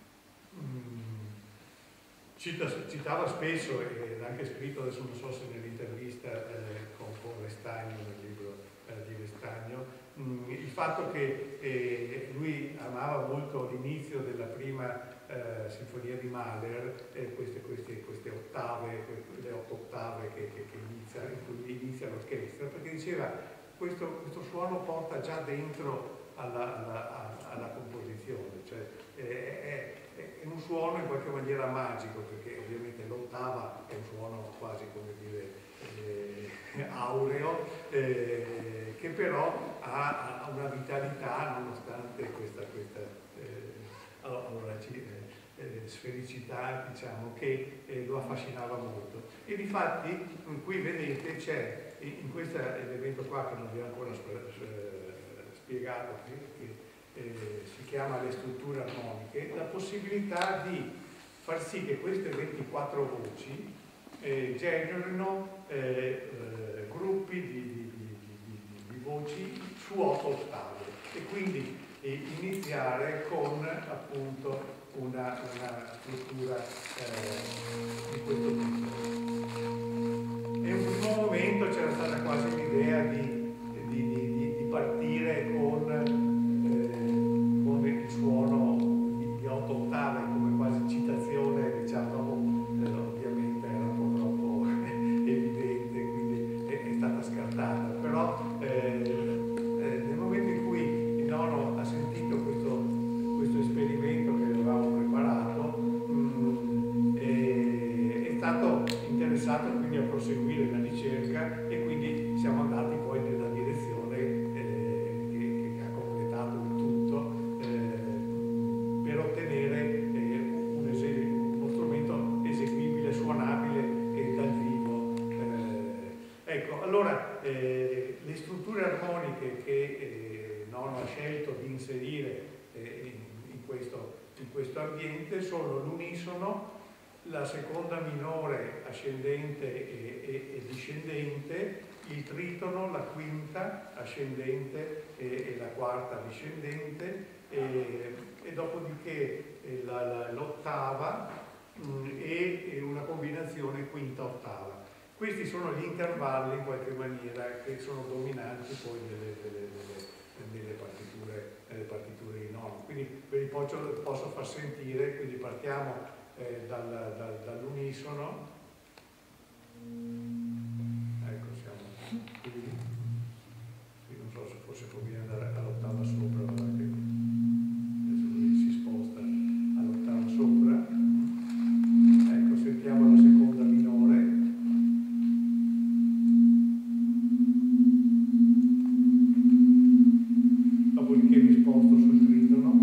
mh, cita, citava spesso, e l'ha anche scritto, adesso non so se nell'intervista eh, con, con Restagno, nel libro eh, di Restagno, mh, il fatto che eh, lui amava molto l'inizio della prima eh, sinfonia di Mahler, eh, queste, queste, queste ottave, le otto ottave che, che, che inizia, in cui inizia l'orchestra, perché diceva questo, questo suono porta già dentro alla, alla, alla composizione, cioè eh, è, è un suono in qualche maniera magico, perché ovviamente l'ottava è un suono quasi, come dire, eh, aureo, eh, che però ha, ha una vitalità nonostante questa, questa eh, allora, eh, sfericità, diciamo, che eh, lo affascinava molto. E difatti qui vedete c'è in questo elemento qua, che non vi ho ancora spiegato, che eh, si chiama le strutture armoniche, la possibilità di far sì che queste ventiquattro voci eh, generino eh, eh, gruppi di, di, di, di, di voci su otto ottave, e quindi eh, iniziare con appunto una, una struttura eh, di questo tipo. E in un primo momento c'era stata quasi l'idea di, di, di, di partire con, eh, con il suono di, di otto ottave come quasi citazione, diciamo, eh, ovviamente era un po' troppo evidente, quindi è, è stata scartata. Però eh, eh, nel momento in cui il nonno ha sentito questo, questo esperimento che avevamo preparato, mh, è, è stato interessato quindi a proseguire la ricerca, e quindi siamo andati poi nella direzione eh, che, che ha completato il tutto eh, per ottenere eh, un uno strumento eseguibile, suonabile e dal vivo. Eh, ecco, allora eh, le strutture armoniche che eh, Nonno ha scelto di inserire eh, in, in, questo, in questo ambiente sono l'unisono, la seconda minore ascendente e, e, e discendente, il tritono, la quinta ascendente e, e la quarta discendente, e, e dopodiché l'ottava e, e una combinazione quinta-ottava. Questi sono gli intervalli in qualche maniera che sono dominanti poi nelle, nelle, nelle, nelle, partiture, nelle partiture di nonno. Quindi ve li posso, posso far sentire, quindi partiamo Eh, dal, dal, dall'unisono. Ecco, siamo qui. Qui non so se forse conviene andare all'ottava sopra, perché adesso lui si sposta all'ottava sopra. Ecco, sentiamo la seconda minore. Dopodiché mi sposto sul tritono.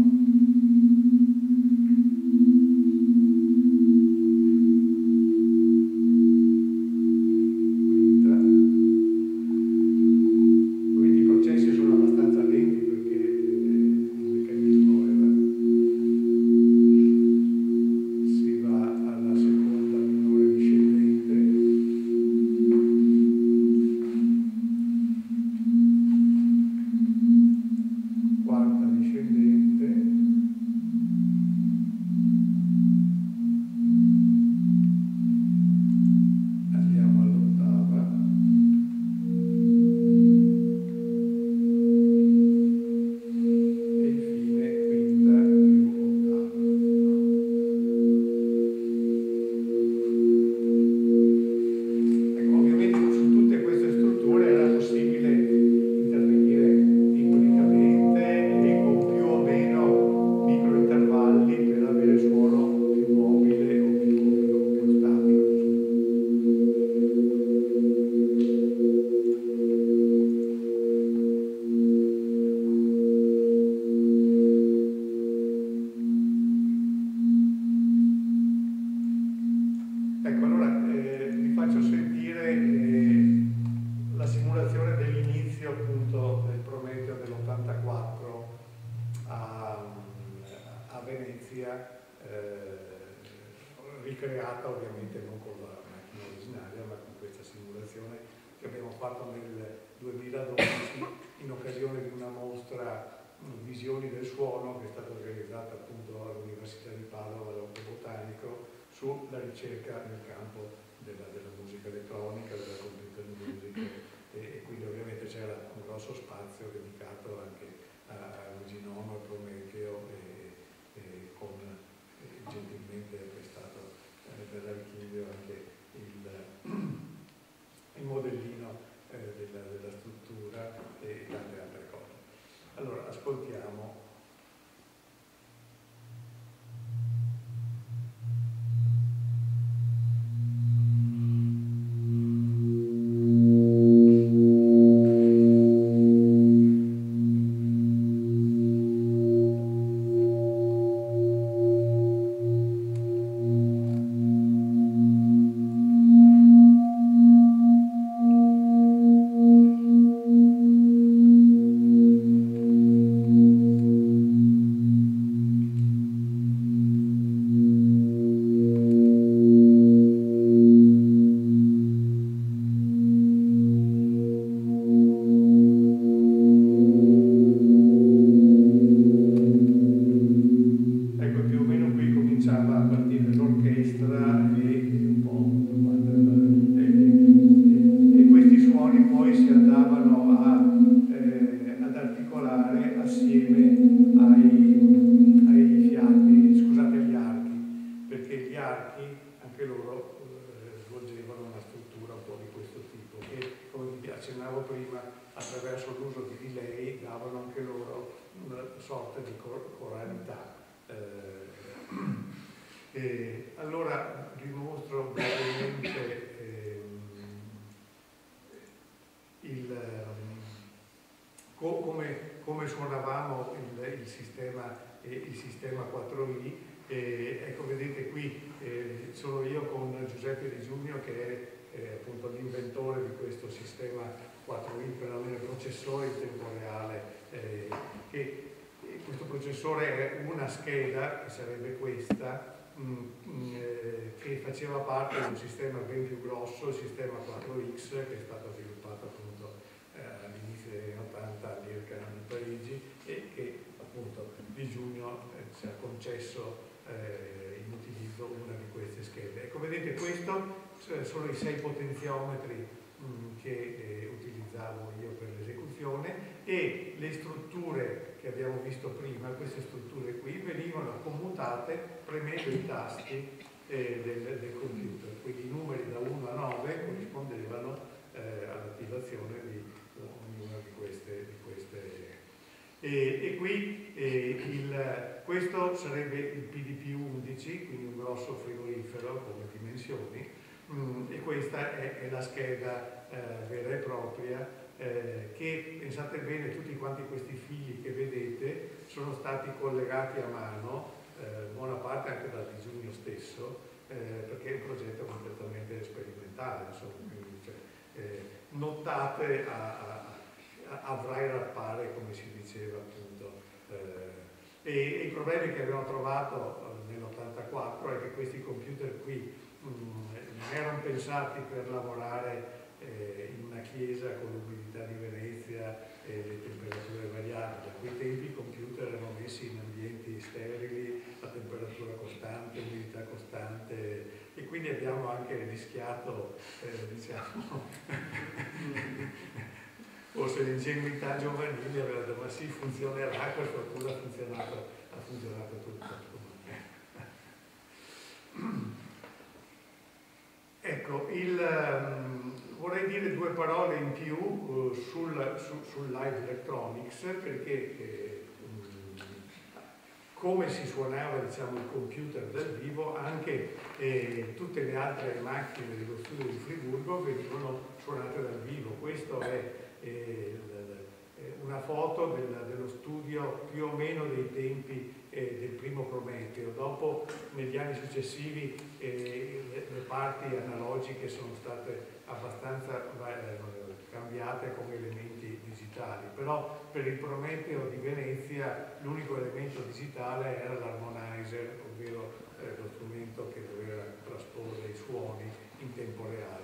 fatto nel duemiladodici in occasione di una mostra Visioni del suono che è stata organizzata appunto all'Università di Padova, all'Orto Botanico, sulla ricerca nel campo della, della musica elettronica, della computer music, e, e quindi ovviamente c'era un grosso spazio dedicato anche a Luigi Nono, a Prometeo, e, e con eh, gentilmente prestato eh, dall'archivio anche il, il modellino eh, della, della struttura e tante altre cose. Allora, ascoltiamo. Scheda, che sarebbe questa, mh, eh, che faceva parte di un sistema ben più grosso, il sistema quattro X, che è stato sviluppato appunto eh, all'inizio degli anni ottanta all'IRCAM di Parigi, e che appunto di giugno eh, ci ha concesso eh, in utilizzo una di queste schede. Ecco, vedete, questo sono i sei potenziometri mh, che eh, utilizzavo io per l'esecuzione, e le strutture che abbiamo visto prima, queste strutture qui, venivano commutate premendo i tasti eh, del, del computer, quindi i numeri da uno a nove corrispondevano eh, all'attivazione di ognuna di queste, di queste. E, e qui eh, il, questo sarebbe il P D P undici, quindi un grosso frigorifero come dimensioni, mh, e questa è, è la scheda eh, vera e propria. Eh, che, pensate bene, tutti quanti questi fili che vedete sono stati collegati a mano, eh, buona parte anche dal Di Giugno stesso, eh, perché è un progetto completamente sperimentale, insomma, quindi, cioè, eh, nottate a, a, a, a avrai rappare, come si diceva appunto. Eh, e, e i problemi che abbiamo trovato eh, nell'ottantaquattro è che questi computer qui mh, non erano pensati per lavorare Eh, in una chiesa con l'umidità di Venezia e le temperature variabili. A quei tempi i computer erano messi in ambienti sterili, a temperatura costante, umidità costante, e quindi abbiamo anche rischiato, eh, diciamo, forse l'ingenuità giovanile, aveva detto ma sì, funzionerà, per fortuna ha funzionato, ha funzionato tutto. Ecco, il, um, vorrei dire due parole in più uh, sul, su, sul live electronics, perché eh, um, come si suonava, diciamo, il computer dal vivo, anche eh, tutte le altre macchine dello studio di Friburgo venivano suonate dal vivo. Questo è eh, una foto del, dello studio più o meno dei tempi eh, del primo Prometeo. Dopo, negli anni successivi, eh, le, le parti analogiche sono state abbastanza eh, cambiate come elementi digitali, però per il Prometeo di Venezia l'unico elemento digitale era l'harmonizer, ovvero eh, lo strumento che doveva trasporre i suoni in tempo reale.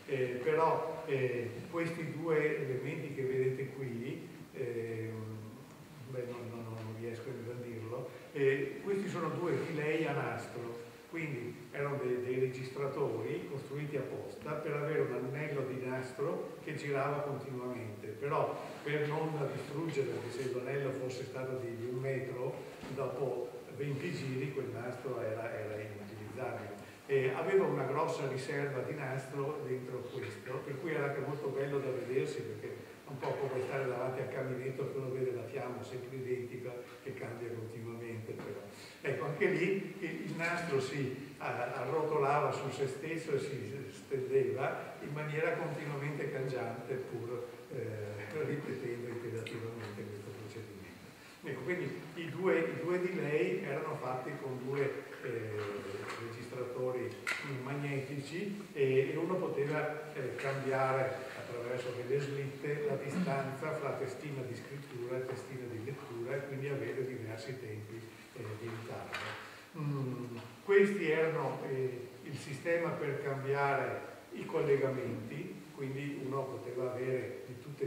eh, però eh, questi due elementi che vedete qui, eh, beh, non, non, non riesco a dirlo, eh, questi sono due delay a nastro, quindi erano dei, dei registratori costruiti apposta per avere un anello di nastro che girava continuamente, però per non distruggere, perché se l'anello fosse stato di, di un metro, dopo venti giri quel nastro era, era inutilizzabile. E aveva una grossa riserva di nastro dentro questo, per cui era anche molto bello da vedersi, perché un po' come stare davanti al caminetto che uno vede la fiamma sempre identica che cambia continuamente. Però. Ecco, anche lì il nastro si arrotolava su se stesso e si stendeva in maniera continuamente cangiante, pur eh, ripetendo imperativamente questo procedimento. Ecco, quindi i due, i due delay erano fatti con due eh, registratori magnetici e, e uno poteva eh, cambiare attraverso delle slitte la distanza fra testina di scrittura e testina di lettura e quindi avere diversi tempi eh, di ritardo. Mm, questi erano eh, il sistema per cambiare i collegamenti, quindi uno poteva avere di tutti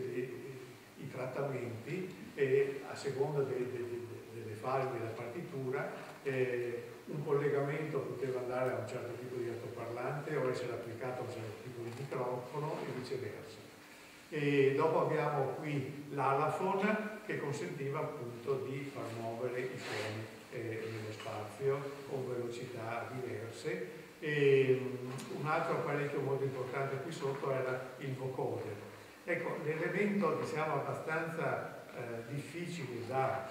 i trattamenti e a seconda de, de, de, delle fasi della partitura eh, un collegamento poteva andare a un certo tipo di altoparlante o essere applicato a un certo tipo di microfono e viceversa. E dopo abbiamo qui l'alafon che consentiva appunto di far muovere i suoni eh, nello spazio con velocità diverse. E um, un altro apparecchio molto importante qui sotto era il vocoder. Ecco, l'elemento diciamo abbastanza eh, difficile da,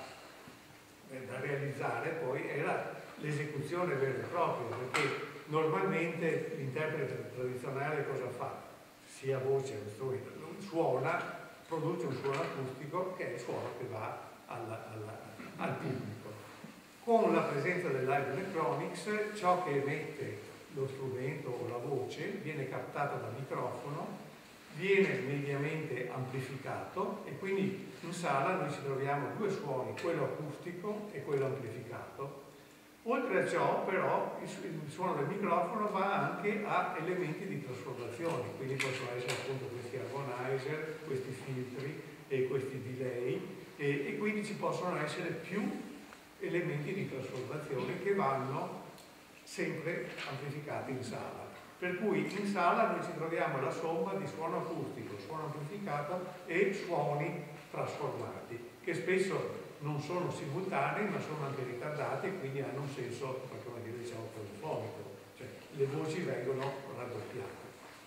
eh, da realizzare poi era l'esecuzione vera e propria, perché normalmente l'interprete tradizionale cosa fa? Sia voce che strumento, suona, produce un suono acustico che è il suono che va alla, alla, al pubblico. Con la presenza del live electronics ciò che emette lo strumento o la voce viene captato dal microfono, viene mediamente amplificato e quindi in sala noi ci troviamo due suoni, quello acustico e quello amplificato. Oltre a ciò però il suono del microfono va anche a elementi di trasformazione, quindi possono essere appunto questi harmonizer, questi filtri e questi delay e, e quindi ci possono essere più elementi di trasformazione che vanno sempre amplificati in sala. Per cui in sala noi ci troviamo la somma di suono acustico, suono amplificato e suoni trasformati, che spesso non sono simultanei ma sono anche ritardati e quindi hanno un senso, come dire, diciamo, polifonico, cioè le voci vengono raddoppiate.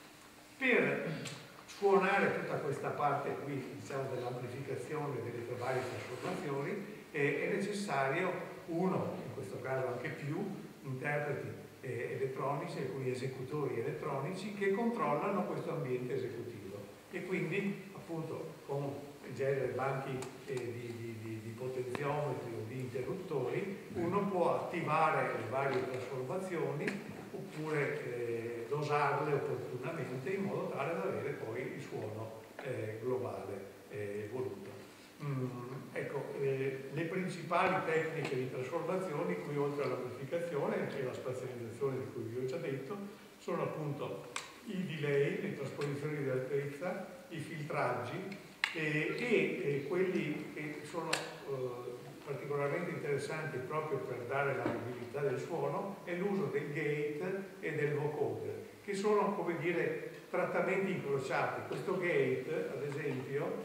Per suonare tutta questa parte qui, diciamo, dell'amplificazione delle varie trasformazioni, eh, è necessario uno, in questo caso anche più, interpreti eh, elettronici, alcuni esecutori elettronici che controllano questo ambiente esecutivo e quindi appunto con in genere banchi eh, di, di, di, di potenziometri o di interruttori uno può attivare le varie trasformazioni oppure eh, dosarle opportunamente in modo tale da avere poi il suono eh, globale eh, voluto. Mm, ecco, eh, le principali tecniche di trasformazione qui oltre all'amplificazione e la spazializzazione di cui vi ho già detto sono appunto i delay, le trasposizioni di altezza, i filtraggi e, e, e quelli che sono eh, particolarmente interessanti proprio per dare la mobilità del suono è l'uso del gate e del vocoder, che sono, come dire, trattamenti incrociati. Questo gate, ad esempio,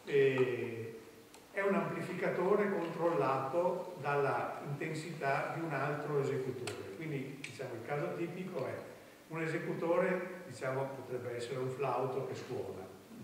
eh, è un amplificatore controllato dalla intensità di un altro esecutore. Quindi, diciamo, il caso tipico è un esecutore, diciamo, potrebbe essere un flauto che suona.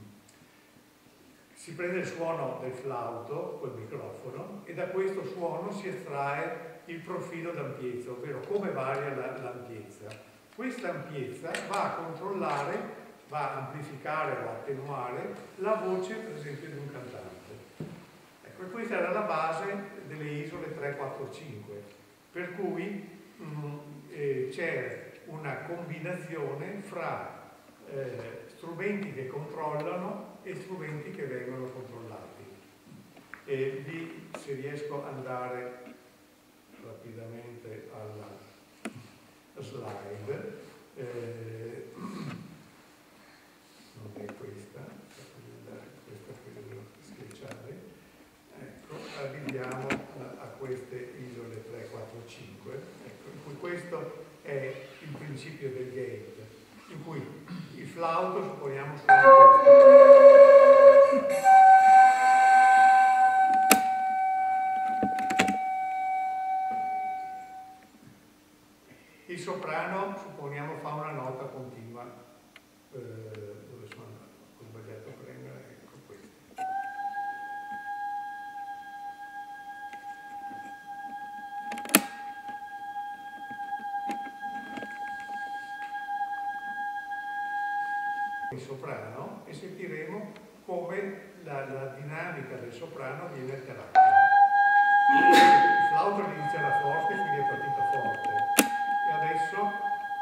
Si prende il suono del flauto col microfono e da questo suono si estrae il profilo d'ampiezza, ovvero come varia l'ampiezza. Questa ampiezza va a controllare, va a amplificare o attenuare la voce, per esempio, di un cantante. Ecco, questa era la base delle isole tre, quattro, cinque, per cui mh, eh, c'è una combinazione fra eh, strumenti che controllano e strumenti che vengono controllati. E lì, se riesco ad andare rapidamente alla slide, eh, non è questa, questa credo schiacciare. Ecco, arriviamo a, a queste isole tre, quattro, cinque, ecco, in cui questo è il principio del gate, in cui il flauto, supponiamo, suona questo. Il soprano, supponiamo, fa una nota continua. Eh, dove sono andato? Ho sbagliato a prendere, ecco questo. Il soprano, e sentiremo come la, la dinamica del soprano viene alterata. Il flauto all'inizio era forte, quindi è partito forte. E adesso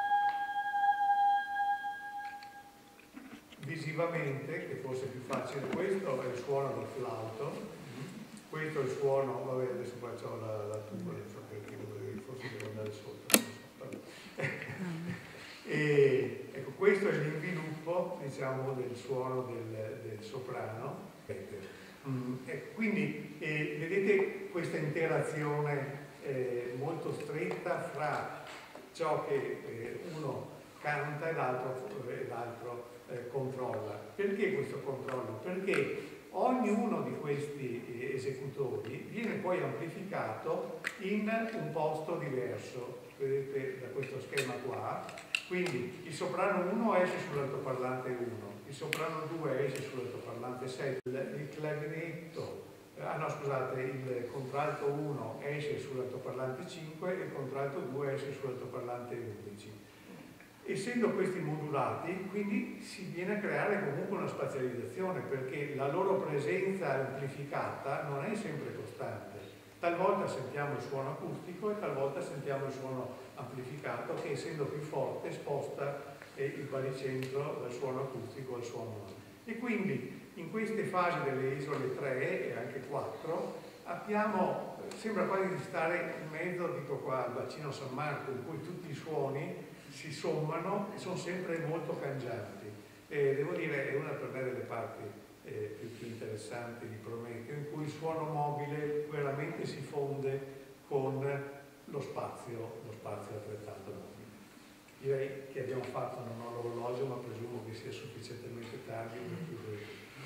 visivamente, che forse è più facile, questo è il suono del flauto, questo è il suono, vabbè adesso faccio la, la tuba, non so perché, forse devo andare sotto, non so. E ecco, questo è l'inviluppo, diciamo, del suono del, del soprano. Mm, e quindi eh, vedete questa interazione eh, molto stretta fra ciò che eh, uno canta e l'altro eh, controlla. Perché questo controllo? Perché ognuno di questi eh, esecutori viene poi amplificato in un posto diverso. Vedete da questo schema qua. Quindi il soprano uno esce sull'altoparlante uno, il soprano due esce sull'altoparlante sei, il clarinetto, ah no scusate, il contralto uno esce sull'altoparlante cinque e il contralto due esce sull'altoparlante undici. Essendo questi modulati, quindi si viene a creare comunque una spazializzazione, perché la loro presenza amplificata non è sempre costante. Talvolta sentiamo il suono acustico e talvolta sentiamo il suono amplificato che, essendo più forte, sposta eh, il baricentro dal suono acustico al suono. E quindi in queste fasi delle isole tre e anche quattro abbiamo, sembra quasi di stare in mezzo, dico qua, al bacino San Marco, in cui tutti i suoni si sommano e sono sempre molto cangianti. E devo dire, è una per me delle parti Eh, più, più interessanti di Prometeo, in cui il suono mobile veramente si fonde con lo spazio, lo spazio altrettanto mobile. Direi che abbiamo fatto, non ho l'orologio, ma presumo che sia sufficientemente tardi per chiudere.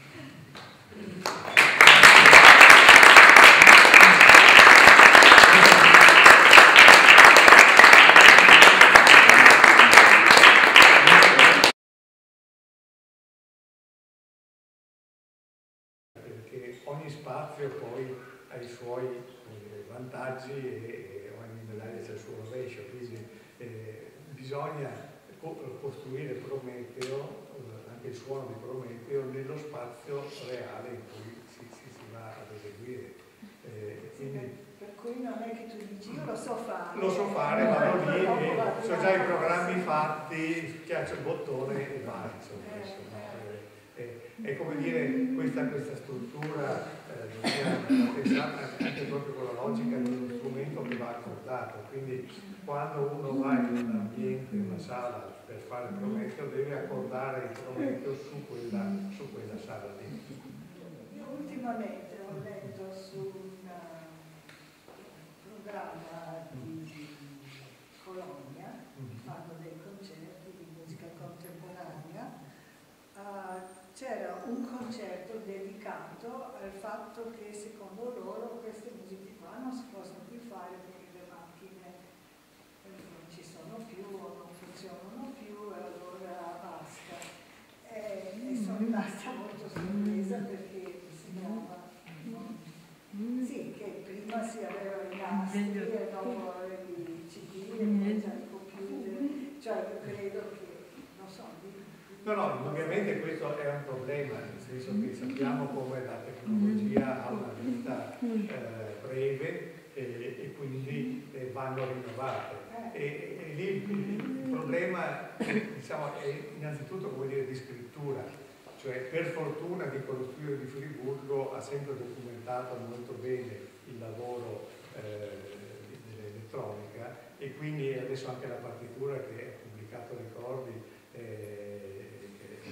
Ogni spazio poi ha i suoi eh, vantaggi e, e ogni medaglia c'è il suo rovescio, quindi eh, bisogna co costruire Prometeo, eh, anche il suono di Prometeo, nello spazio reale in cui si, si, si va ad eseguire. Eh, quindi, per cui non è che tu dici io lo so fare. Lo so fare, vado lì, e so già i programmi fatti, schiaccio il bottone e vai, insomma. insomma eh, è come dire, questa, questa struttura eh, pensata anche proprio con la logica di uno strumento che va accordato, quindi quando uno va in un ambiente, in una sala per fare il Prometeo, deve accordare il Prometeo su quella, su quella sala lì. Io ultimamente ho letto su un programma di Colonia, fanno dei concerti di musica contemporanea. Uh, c'era un concerto dedicato al fatto che secondo loro queste musiche qua non si possono più fare perché le macchine non ci sono più o non funzionano più e allora basta. E, e sono rimasta molto sorpresa perché mi sembrava sì, che prima si avevano i nastri e dopo i C D e poi c'è il computer, cioè io credo che non so. No, no, ovviamente questo è un problema, nel senso che sappiamo come la tecnologia ha una vita eh, breve e, e quindi eh, vanno rinnovate. E, e lì il, il problema diciamo, è innanzitutto come dire, di scrittura, cioè per fortuna dico lo studio di Friburgo ha sempre documentato molto bene il lavoro eh, dell'elettronica e quindi adesso anche la partitura che è pubblicato ricordi eh, ormai è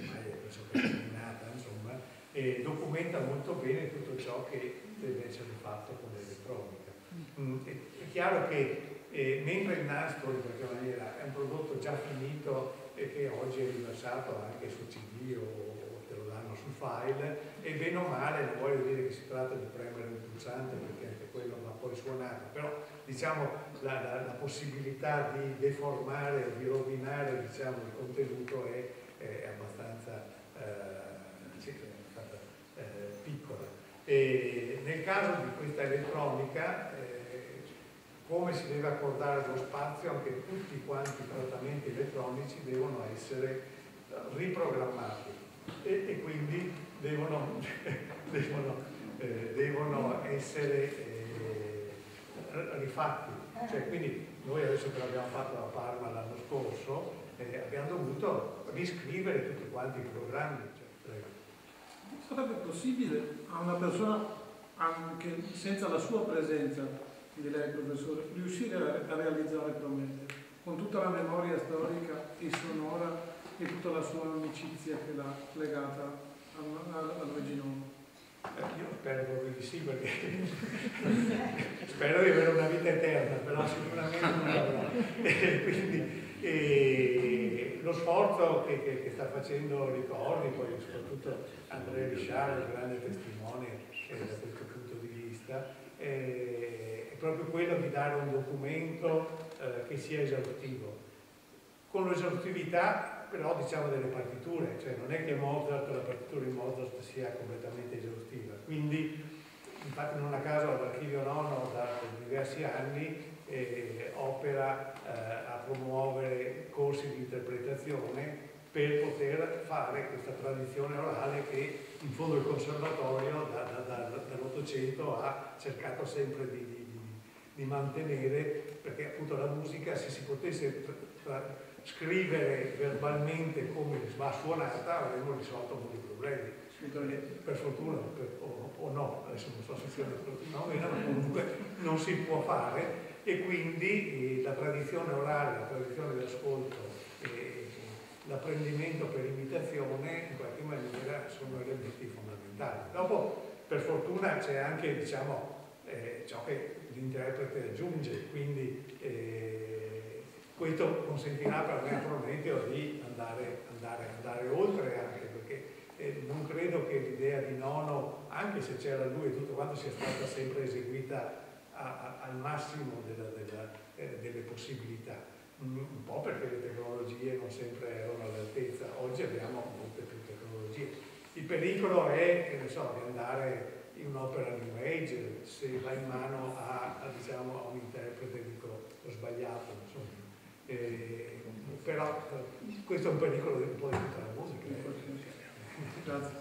penso che è terminata, insomma, e documenta molto bene tutto ciò che deve essere fatto con l'elettronica. Mm, è, è chiaro che eh, mentre il nastro in qualche maniera è un prodotto già finito e che oggi è riversato anche su C D o te lo danno sul file, e bene o male non voglio dire che si tratta di premere un pulsante perché anche quello va poi suonato, però diciamo la, la, la possibilità di deformare o di rovinare, diciamo, il contenuto è, è abbastanza, eh, sì, è abbastanza eh, piccola. E nel caso di questa elettronica, eh, come si deve accordare lo spazio, anche tutti quanti i trattamenti elettronici devono essere riprogrammati e, e quindi devono, devono, eh, devono essere eh, rifatti. Cioè, quindi noi adesso che l'abbiamo fatto a Parma l'anno scorso eh, abbiamo dovuto riscrivere tutti quanti i programmi. Cioè, sarebbe possibile a una persona, anche senza la sua presenza, di lei professore, riuscire a realizzare Prometeo con tutta la memoria storica e sonora e tutta la sua amicizia che l'ha legata a, a, a Luigi Nono? Eh, io spero proprio di sì, perché spero di avere una vita eterna, però sicuramente non l'avrò. E quindi e lo sforzo che, che, che sta facendo Ricordi, poi soprattutto Andrea Risciare, il grande testimone eh, da questo punto di vista, eh, è proprio quello di dare un documento eh, che sia esaustivo, con l'esaustività però diciamo delle partiture, cioè non è che Mozart, la partitura di Mozart sia completamente esaustiva, quindi infatti non a caso l'Archivio Nono da diversi anni eh, opera eh, a promuovere corsi di interpretazione per poter fare questa tradizione orale che in fondo il conservatorio da, da, da, dall'Ottocento ha cercato sempre di, di, di mantenere, perché appunto la musica, se si potesse tra, tra, scrivere verbalmente come va suonata, avremmo risolto molti problemi. Per fortuna per, o, o no, adesso non so se sia per fortuna o meno, ma comunque non si può fare, e quindi eh, la tradizione orale, la tradizione dell'ascolto, eh, l'apprendimento per imitazione in qualche maniera sono elementi fondamentali. Dopo, per fortuna, c'è anche diciamo, eh, ciò che l'interprete aggiunge, quindi eh, questo consentirà per me Prometeo di andare, andare, andare oltre anche, perché eh, non credo che l'idea di Nono, anche se c'era lui e tutto quanto, sia stata sempre eseguita a, a, al massimo della, della, eh, delle possibilità. Un po' perché le tecnologie non sempre erano all'altezza, oggi abbiamo molte più tecnologie. Il pericolo è, che ne so, di andare in un'opera New Age, se va in mano a, a, diciamo, a un interprete, dico, sbagliato, insomma. Eh, però questo è un pericolo un po' di tutta la musica. Grazie.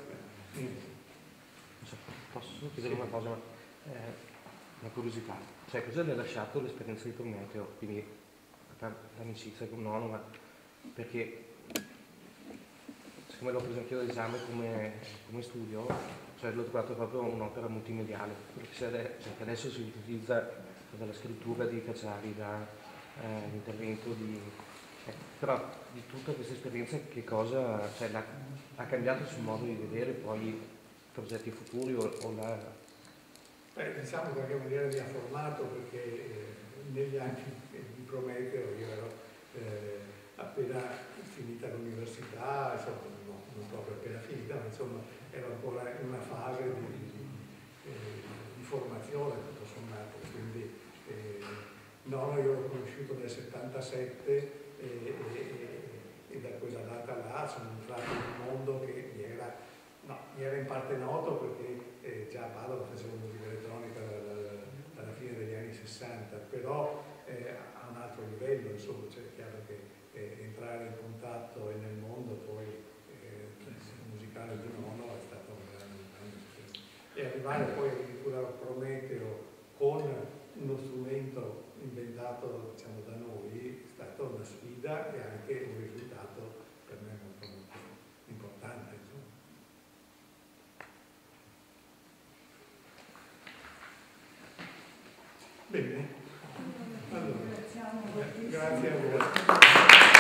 Posso chiedere una cosa? Eh, una curiosità. Cioè, cosa le ha lasciato l'esperienza di Prometeo? Quindi l'amicizia con Nono, ma perché siccome l'ho preso anch'io all'esame come, come studio, cioè l'ho trovato proprio un'opera multimediale, perché se adesso, cioè, adesso si utilizza dalla scrittura di Cacciari, dall'intervento eh, di... Eh, però di tutta questa esperienza che cosa cioè, ha, ha cambiato il suo modo di vedere poi progetti futuri o, o la... Beh, diciamo in qualche maniera mi ha formato, perché eh, negli anni di Prometeo io ero eh, appena finita l'università, insomma, no, non proprio appena finita, ma insomma ero ancora in una fase di, di, eh, di formazione tutto sommato, quindi eh, no, io l'ho conosciuto nel settantasette e, e, e da quella data là sono entrato in un mondo che mi era, no, mi era in parte noto, perché eh, già a Padova facevo musica elettronica dalla, dalla fine degli anni sessanta, però eh, a un altro livello, insomma, cioè è chiaro che eh, entrare in contatto e nel mondo poi eh, musicale di Nono è stato un grande, un grande successo. E arrivare poi addirittura a Prometeo con uno strumento inventato, diciamo, da noi è stata una sfida e anche un risultato per me molto, molto importante, insomma. Bene, allora, grazie a voi.